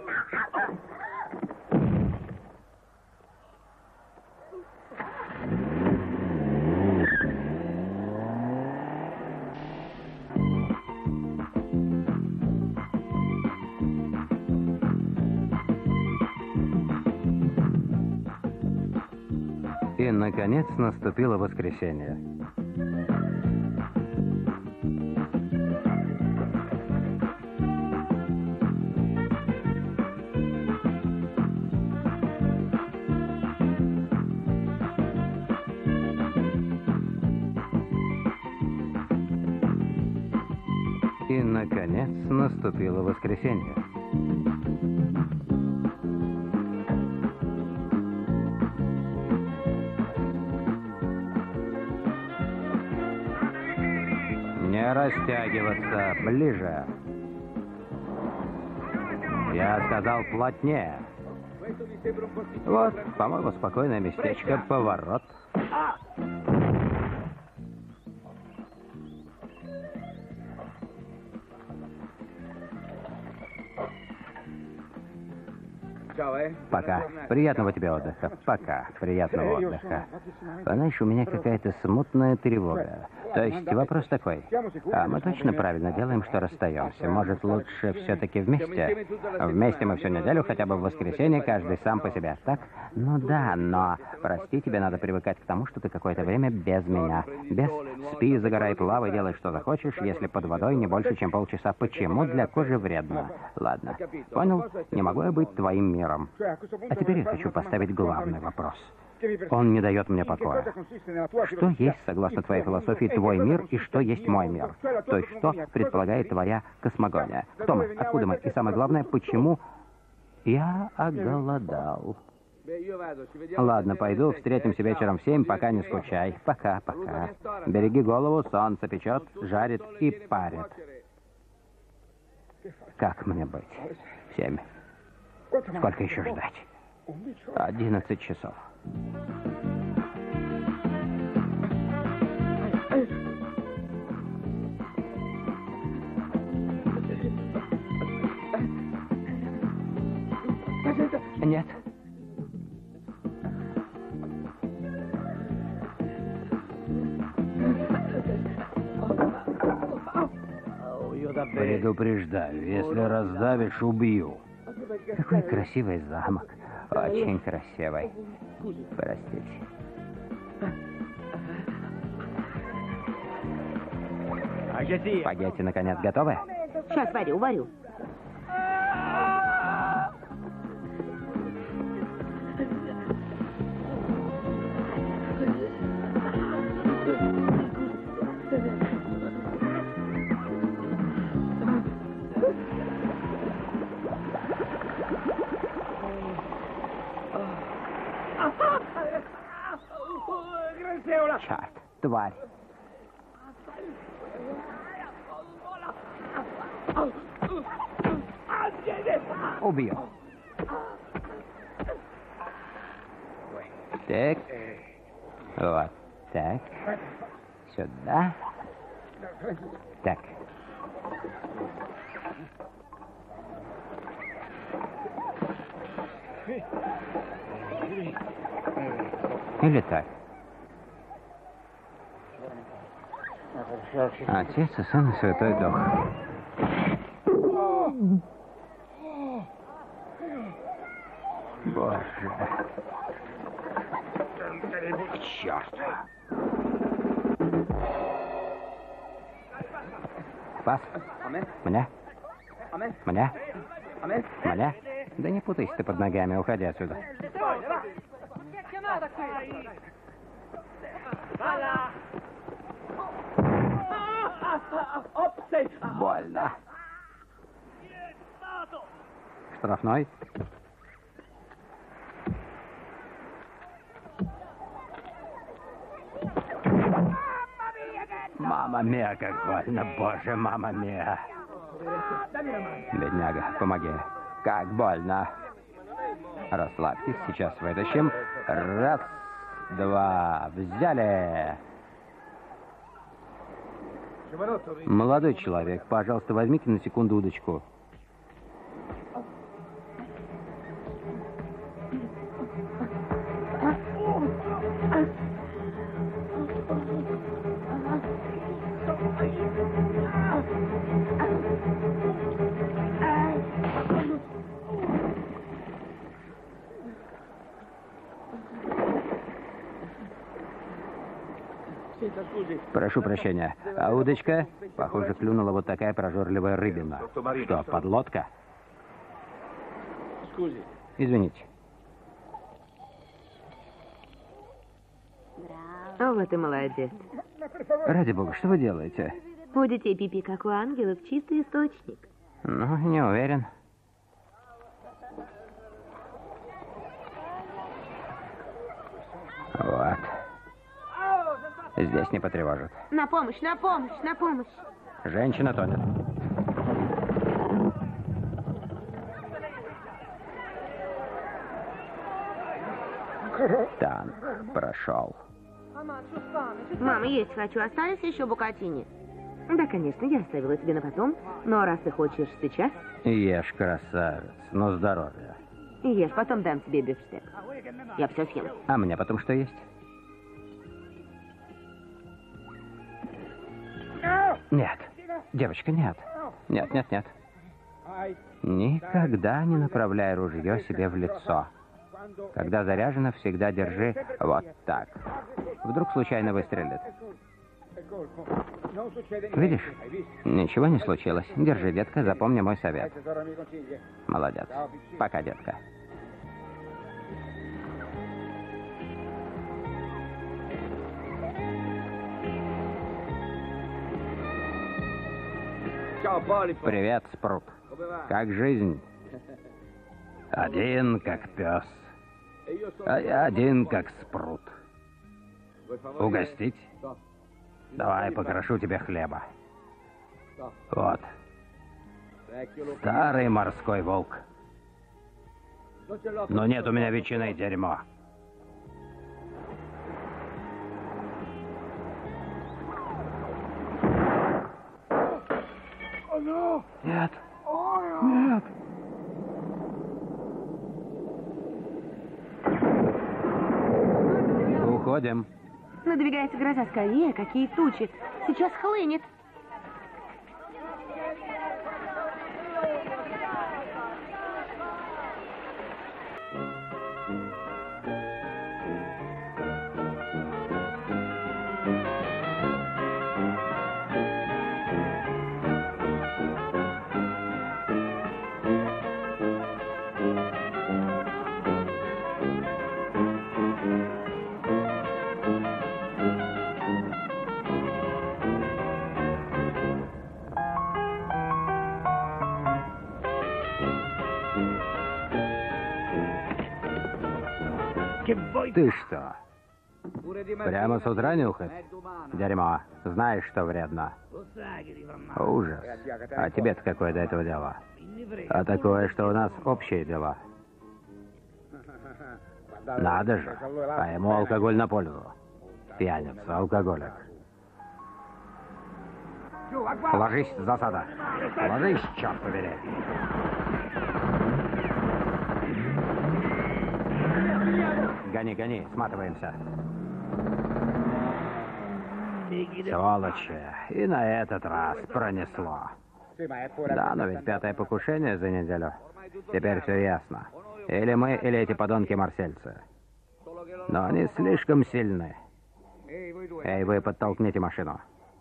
И, наконец, наступило воскресенье. И, наконец, наступило воскресенье. Не растягиваться, ближе. Я сказал плотнее. Вот, по-моему, спокойное местечко, поворот. Пока. Приятного тебе отдыха. Пока. Приятного отдыха. Знаешь, у меня какая-то смутная тревога. То есть вопрос такой. А мы точно правильно делаем, что расстаемся? Может, лучше все-таки вместе? Вместе мы всю неделю, хотя бы в воскресенье, каждый сам по себе, так? Ну да, но, прости, тебе надо привыкать к тому, что ты какое-то время без меня. Без спи, загорай, плавай, делай, что захочешь, если под водой не больше, чем полчаса. Почему для кожи вредно? Ладно, понял? Не могу я быть твоим миром. А теперь я хочу поставить главный вопрос. Он не дает мне покоя. Что есть, согласно твоей философии, твой мир и что есть мой мир? То есть что предполагает твоя космогония? Кто мы? Откуда мы? И самое главное, почему я оголодал? Ладно, пойду, встретимся вечером в семь, пока не скучай. Пока, пока. Береги голову, солнце печет, жарит и парит. Как мне быть? Семь. Сколько еще ждать? Одиннадцать часов. Нет. Предупреждаю, если раздавишь, убью. Какой красивый замок. Очень красивый. Простите. Спагетти, наконец, готовы? Сейчас варю, варю. Черт, тварь. Убью. Так. Вот так. Сюда. Так. Или так. Отец и Сын и Святой Дух. Боже. К черту. Спас? Мне? Мне? Мне? Да не путайся ты под ногами, уходи отсюда. Больно. Штрафной? Мама мия, как больно, боже, мама мия. Бедняга, помоги. Как больно. Расслабьтесь, сейчас вытащим. Раз, два, взяли. Молодой человек, пожалуйста, возьмите на секунду удочку. Прошу прощения. А удочка? Похоже, клюнула вот такая прожорливая рыбина. Что, подлодка? Извините. Вот и молодец. Ради бога, что вы делаете? У детей пипи, как у ангелов, чистый источник. Ну, не уверен. Вот. Здесь не потревожат. На помощь, на помощь, на помощь. Женщина тонет. Танк прошел. Мама, есть хочу. Остались еще букатини? Да, конечно, я оставила тебе на потом. Но раз ты хочешь сейчас... Ешь, красавец. Ну, здоровья. Ешь, потом дам тебе бифштек. Я все съем. А мне потом что есть? Нет. Девочка, нет. Нет, нет, нет. Никогда не направляй ружье себе в лицо. Когда заряжено, всегда держи вот так. Вдруг случайно выстрелит. Видишь? Ничего не случилось. Держи, детка, запомни мой совет. Молодец. Пока, детка. Привет, Спрут. Как жизнь? Один как пес, а я один как Спрут. Угостить? Давай, покрошу тебе хлеба. Вот. Старый морской волк. Но нет у меня ветчины, дерьмо. Нет. Нет. Уходим. Надвигается гроза, скорее, какие тучи. Сейчас хлынет. Ты что? Прямо с утра нюхать? Дерьмо. Знаешь, что вредно? Ужас. А тебе-то какое до этого дело? А такое, что у нас общие дела. Надо же. А ему алкоголь на пользу. Пьяница, алкоголик. Ложись, засада. Ложись, черт побери. Гони, гони, сматываемся. Сволочи. И на этот раз пронесло. Да, но ведь пятое покушение за неделю. Теперь все ясно. Или мы, или эти подонки-марсельцы. Но они слишком сильны. Эй, вы подтолкните машину.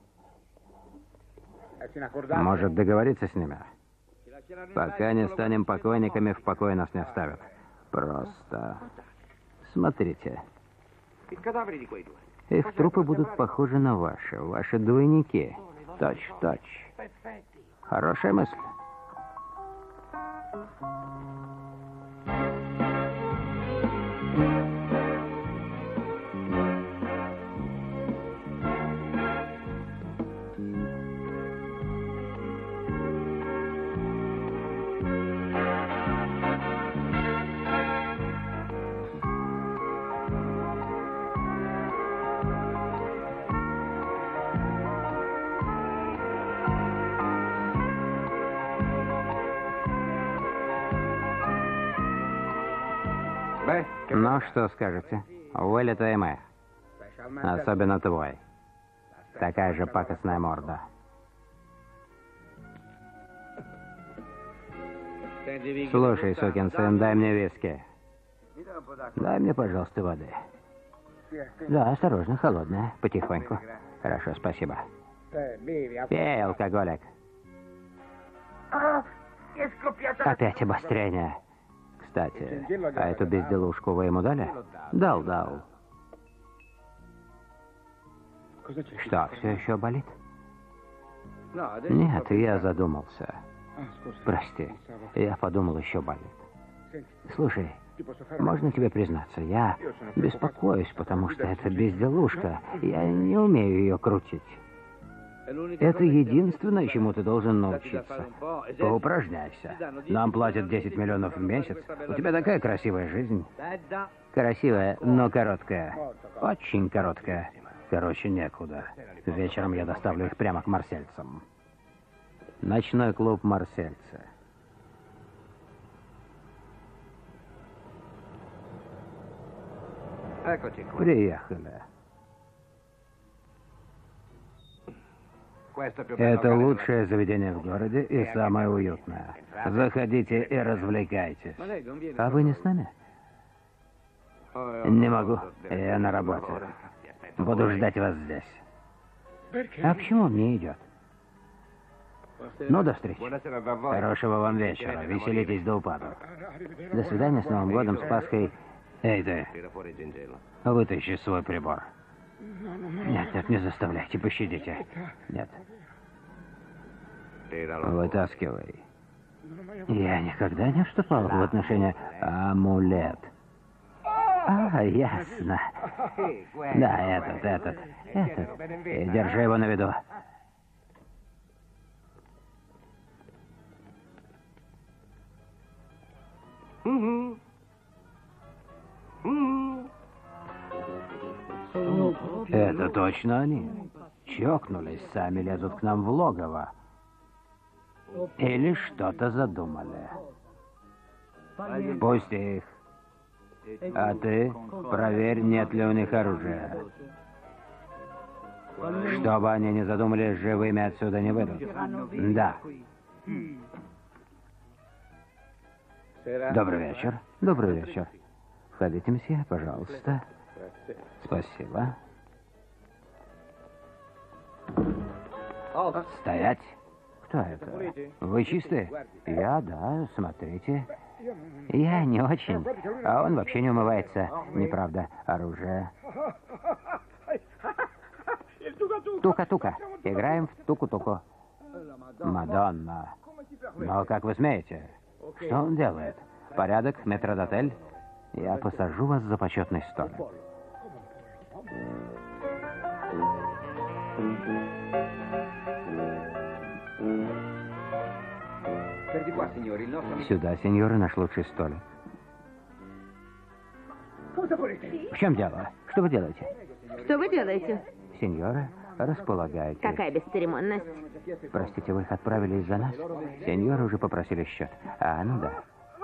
Может, договориться с ними? Пока не станем покойниками, в покое нас не оставят. Просто... Смотрите. Их трупы будут похожи на ваши. Ваши двойники. Точь-в-точь. Хорошая мысль. Ну, что скажете? Вылетаем мы. Особенно твой. Такая же пакостная морда. Слушай, сукин сын, дай мне виски. Дай мне, пожалуйста, воды. Да, осторожно, холодная, потихоньку. Хорошо, спасибо. Пей, алкоголик. Опять обострение. Кстати, а эту безделушку вы ему дали? Дал, дал. Что, все еще болит? Нет, я задумался. Прости, я подумал, еще болит. Слушай, можно тебе признаться, я беспокоюсь, потому что это безделушка. Я не умею ее крутить. Это единственное, чему ты должен научиться. Поупражняйся. Нам платят десять миллионов в месяц. У тебя такая красивая жизнь. Красивая, но короткая. Очень короткая. Короче, некуда. Вечером я доставлю их прямо к марсельцам. Ночной клуб «Марсельцы». Приехали. Это лучшее заведение в городе и самое уютное. Заходите и развлекайтесь. А вы не с нами? Не могу. Я на работе. Буду ждать вас здесь. А почему он не идет? Ну, до встречи. Хорошего вам вечера. Веселитесь до упаду. До свидания, с Новым годом, с Пасхой. Эй, ты, вытащи свой прибор. Нет, нет, не заставляйте, пощадите. Нет. Вытаскивай. Я никогда не вступал в отношения. Амулет. А, ясно. Да, этот, этот, этот. И держи его на виду. Это точно они. Чокнулись, сами лезут к нам в логово. Или что-то задумали. Пусти их. А ты проверь, нет ли у них оружия. Чтобы они не задумали, живыми отсюда не выйдут. Да. Добрый вечер. Добрый вечер. Входите, месье, пожалуйста. Спасибо. Стоять. Кто это? Вы чистые? Я, да, смотрите. Я не очень. А он вообще не умывается. Неправда. Оружие. Тука-тука. Играем в туку-туку. Мадонна. Но как вы смеете? Что он делает? Порядок, метрдотель. Я посажу вас за почетный столик. Сюда, сеньоры, наш лучший столик. В чем дело? Что вы делаете? Что вы делаете? Сеньора, располагайтесь. Какая бесцеремонность. Простите, вы их отправили из-за нас? Сеньоры уже попросили счет. А, ну да.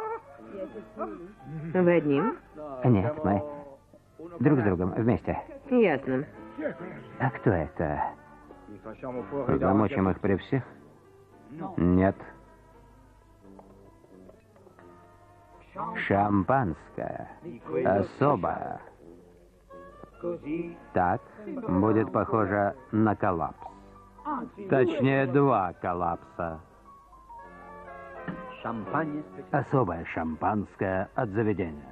Вы одним? Нет, мы друг с другом, вместе. Ясно. А кто это? Замочим их при всех? Нет. Шампанское. Особое. Так будет похоже на коллапс. Точнее, два коллапса. Особое шампанское от заведения.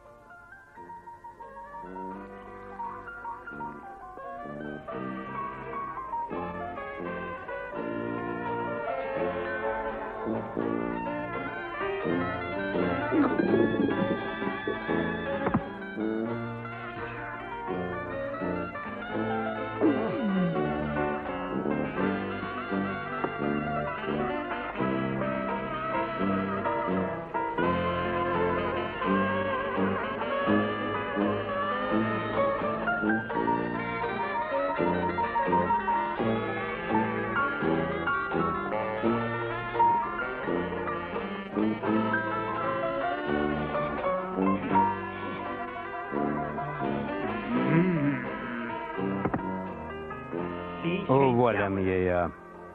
Уволим ее.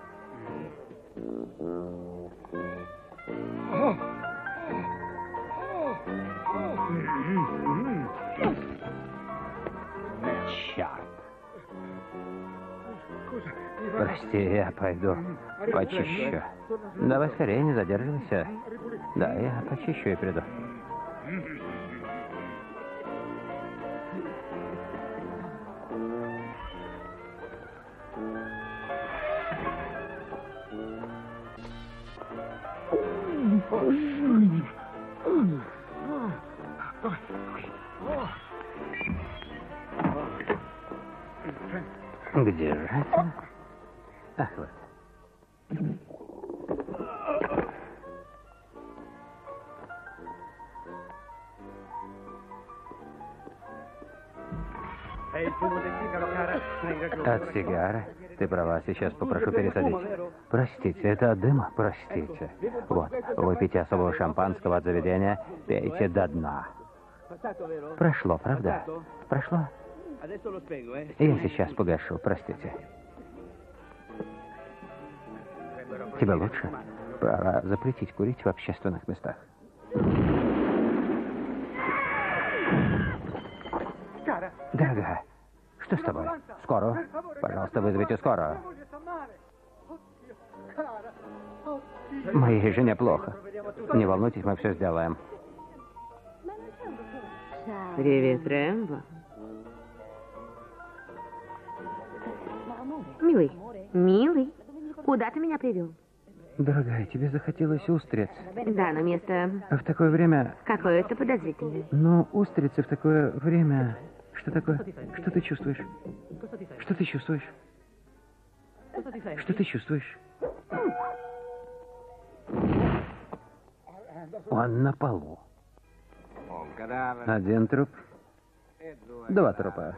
Черт. Прости, я пойду почищу. Давай скорее, не задерживайся. Да, я почищу и приду. Где же это? Ах, вот. От сигары? Ты права, сейчас попрошу пересадить. Простите, это от дыма? Простите. Вот, выпейте особого шампанского от заведения, пейте до дна. Прошло, правда? Прошло? Я сейчас погашу, простите. Тебе лучше? Пора запретить курить в общественных местах. Дорогая, что с тобой? Скорую? Пожалуйста, вызовите скорую. Моей жене плохо. Не волнуйтесь, мы все сделаем. Привет, Рэмбо. Милый, милый, куда ты меня привел? Дорогая, тебе захотелось устриц. Да, но место А в такое время... какое-то подозрительное. Ну, устрицы в такое время... Что такое? Что ты чувствуешь? Что ты чувствуешь? Что ты чувствуешь? Он на полу. Один труп. Два трупа.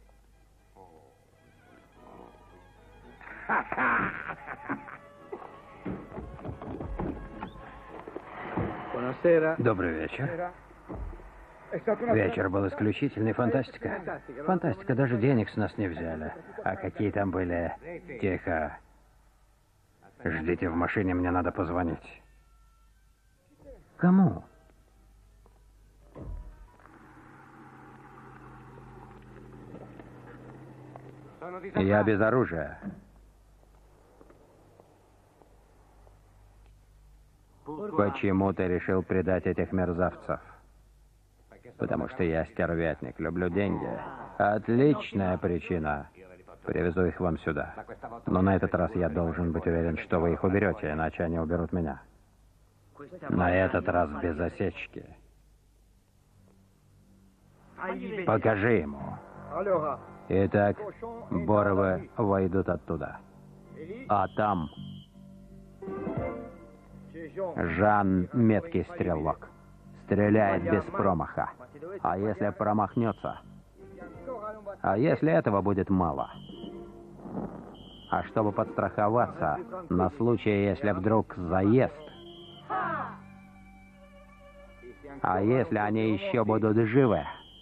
Добрый вечер. Вечер был исключительный, фантастика. Фантастика, даже денег с нас не взяли. А какие там были? Тихо. Ждите в машине, мне надо позвонить. Кому? Я без оружия. Почему ты решил предать этих мерзавцев? Потому что я стервятник, люблю деньги. Отличная причина. Привезу их вам сюда. Но на этот раз я должен быть уверен, что вы их уберете, иначе они уберут меня. На этот раз без осечки. Покажи ему. Итак, Боровы войдут оттуда. А там... Жан — меткий стрелок. Стреляет без промаха. А если промахнется? А если этого будет мало? А чтобы подстраховаться, на случай, если вдруг заест. А если они еще будут живы?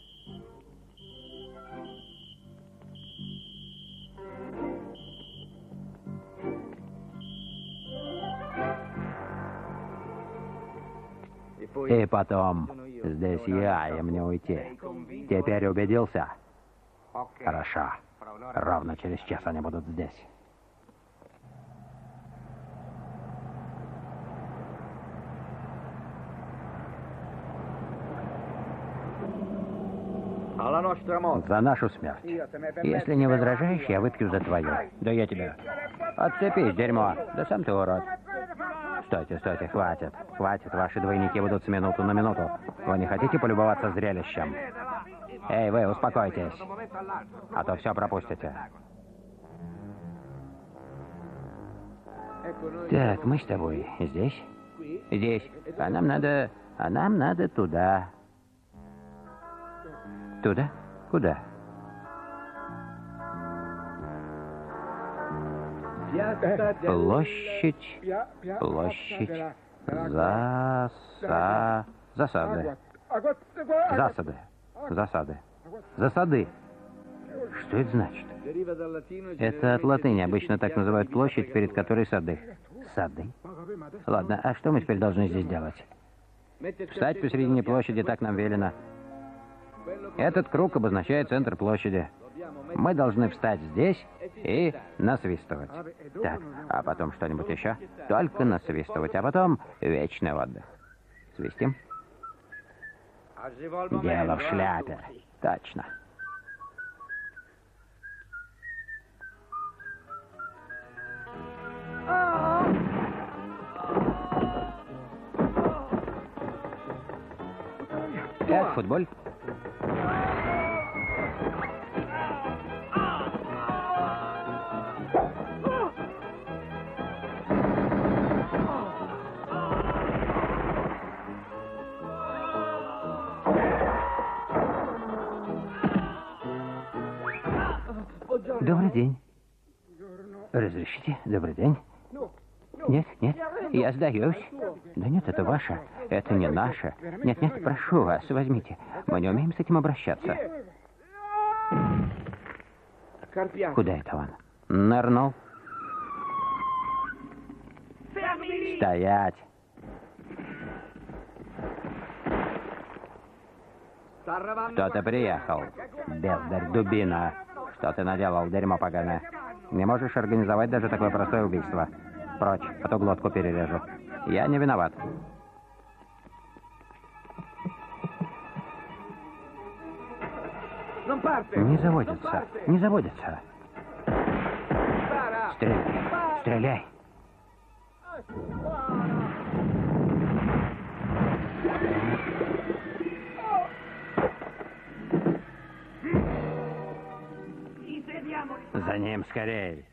И потом, здесь я, и мне уйти. Теперь убедился? Хорошо. Ровно через час они будут здесь. За нашу смерть. Если не возражаешь, я выпью за твою. Да я тебя. Отцепись, дерьмо. Да сам ты урод. Стойте, стойте, хватит. Хватит, ваши двойники будут с минуту на минуту. Вы не хотите полюбоваться зрелищем? Эй, вы, успокойтесь. А то все пропустите. Так, мы с тобой здесь? Здесь. А нам надо... А нам надо туда. Туда? Куда? Площадь, площадь, заса... засады. Засады, засады, засады. Что это значит? Это от латыни. Обычно так называют площадь, перед которой сады. Сады? Ладно, а что мы теперь должны здесь делать? Встать посередине площади, так нам велено. Этот круг обозначает центр площади. Мы должны встать здесь и насвистывать. Так, а потом что-нибудь еще? Только насвистывать, а потом вечный отдых. Свистим? Дело в шляпе. Точно. Так, футболь. Добрый день. Разрешите? Добрый день. Нет, нет, я сдаюсь. Да нет, это ваше. Это не наше. Нет, нет, прошу вас, возьмите. Мы не умеем с этим обращаться. Куда это он? Нырнул. Стоять! Кто-то приехал. Бездарь, дубина. Что ты наделал, дерьмо поганое? Не можешь организовать даже такое простое убийство. Прочь, а то глотку перережу. Я не виноват. Не заводится, не заводится. Стреляй, стреляй. За ним скорей.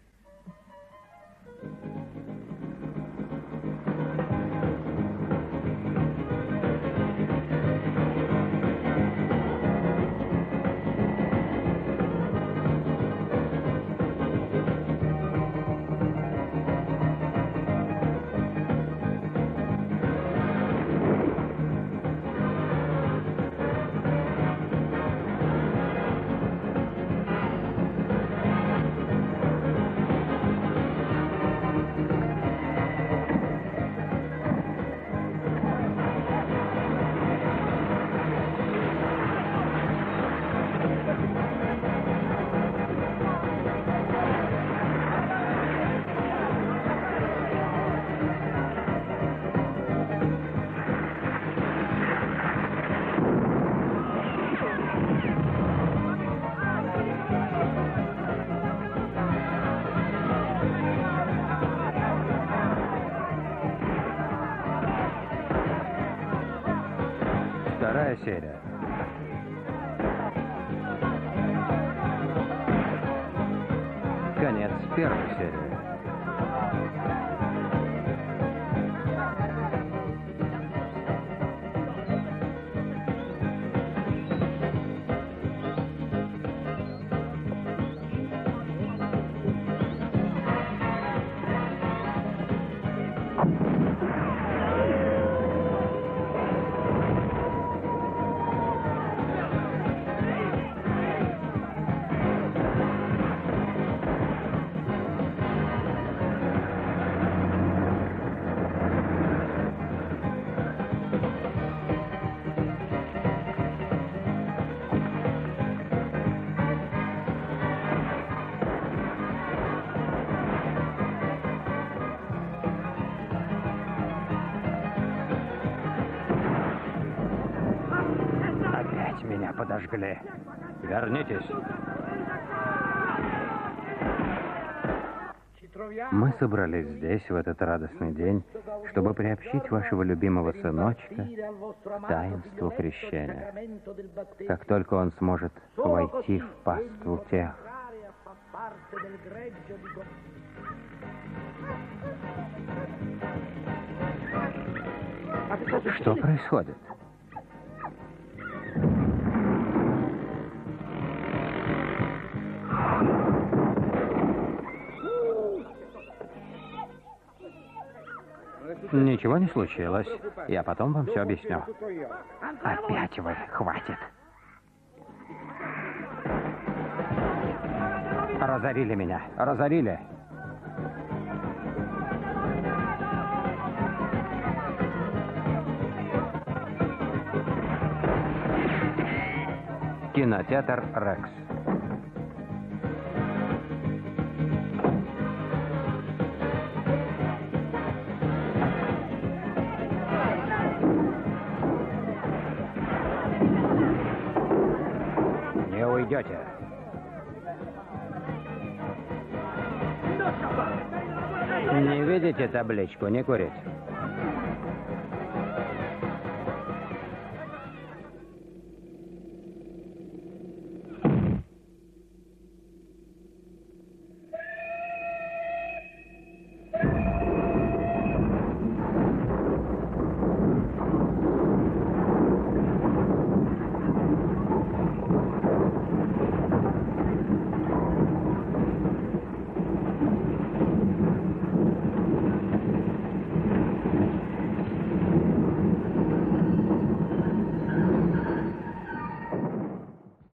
Вторая серия. Конец первой серии. Меня подожгли. Вернитесь. Мы собрались здесь в этот радостный день, чтобы приобщить вашего любимого сыночка к таинству крещения. Как только он сможет войти в паству тех, что происходит? Ничего не случилось. Я потом вам все объясню. Опять вы. Хватит. Разорили меня. Разорили. Кинотеатр «Рекс». Не уйдете. Не видите табличку? Не курить.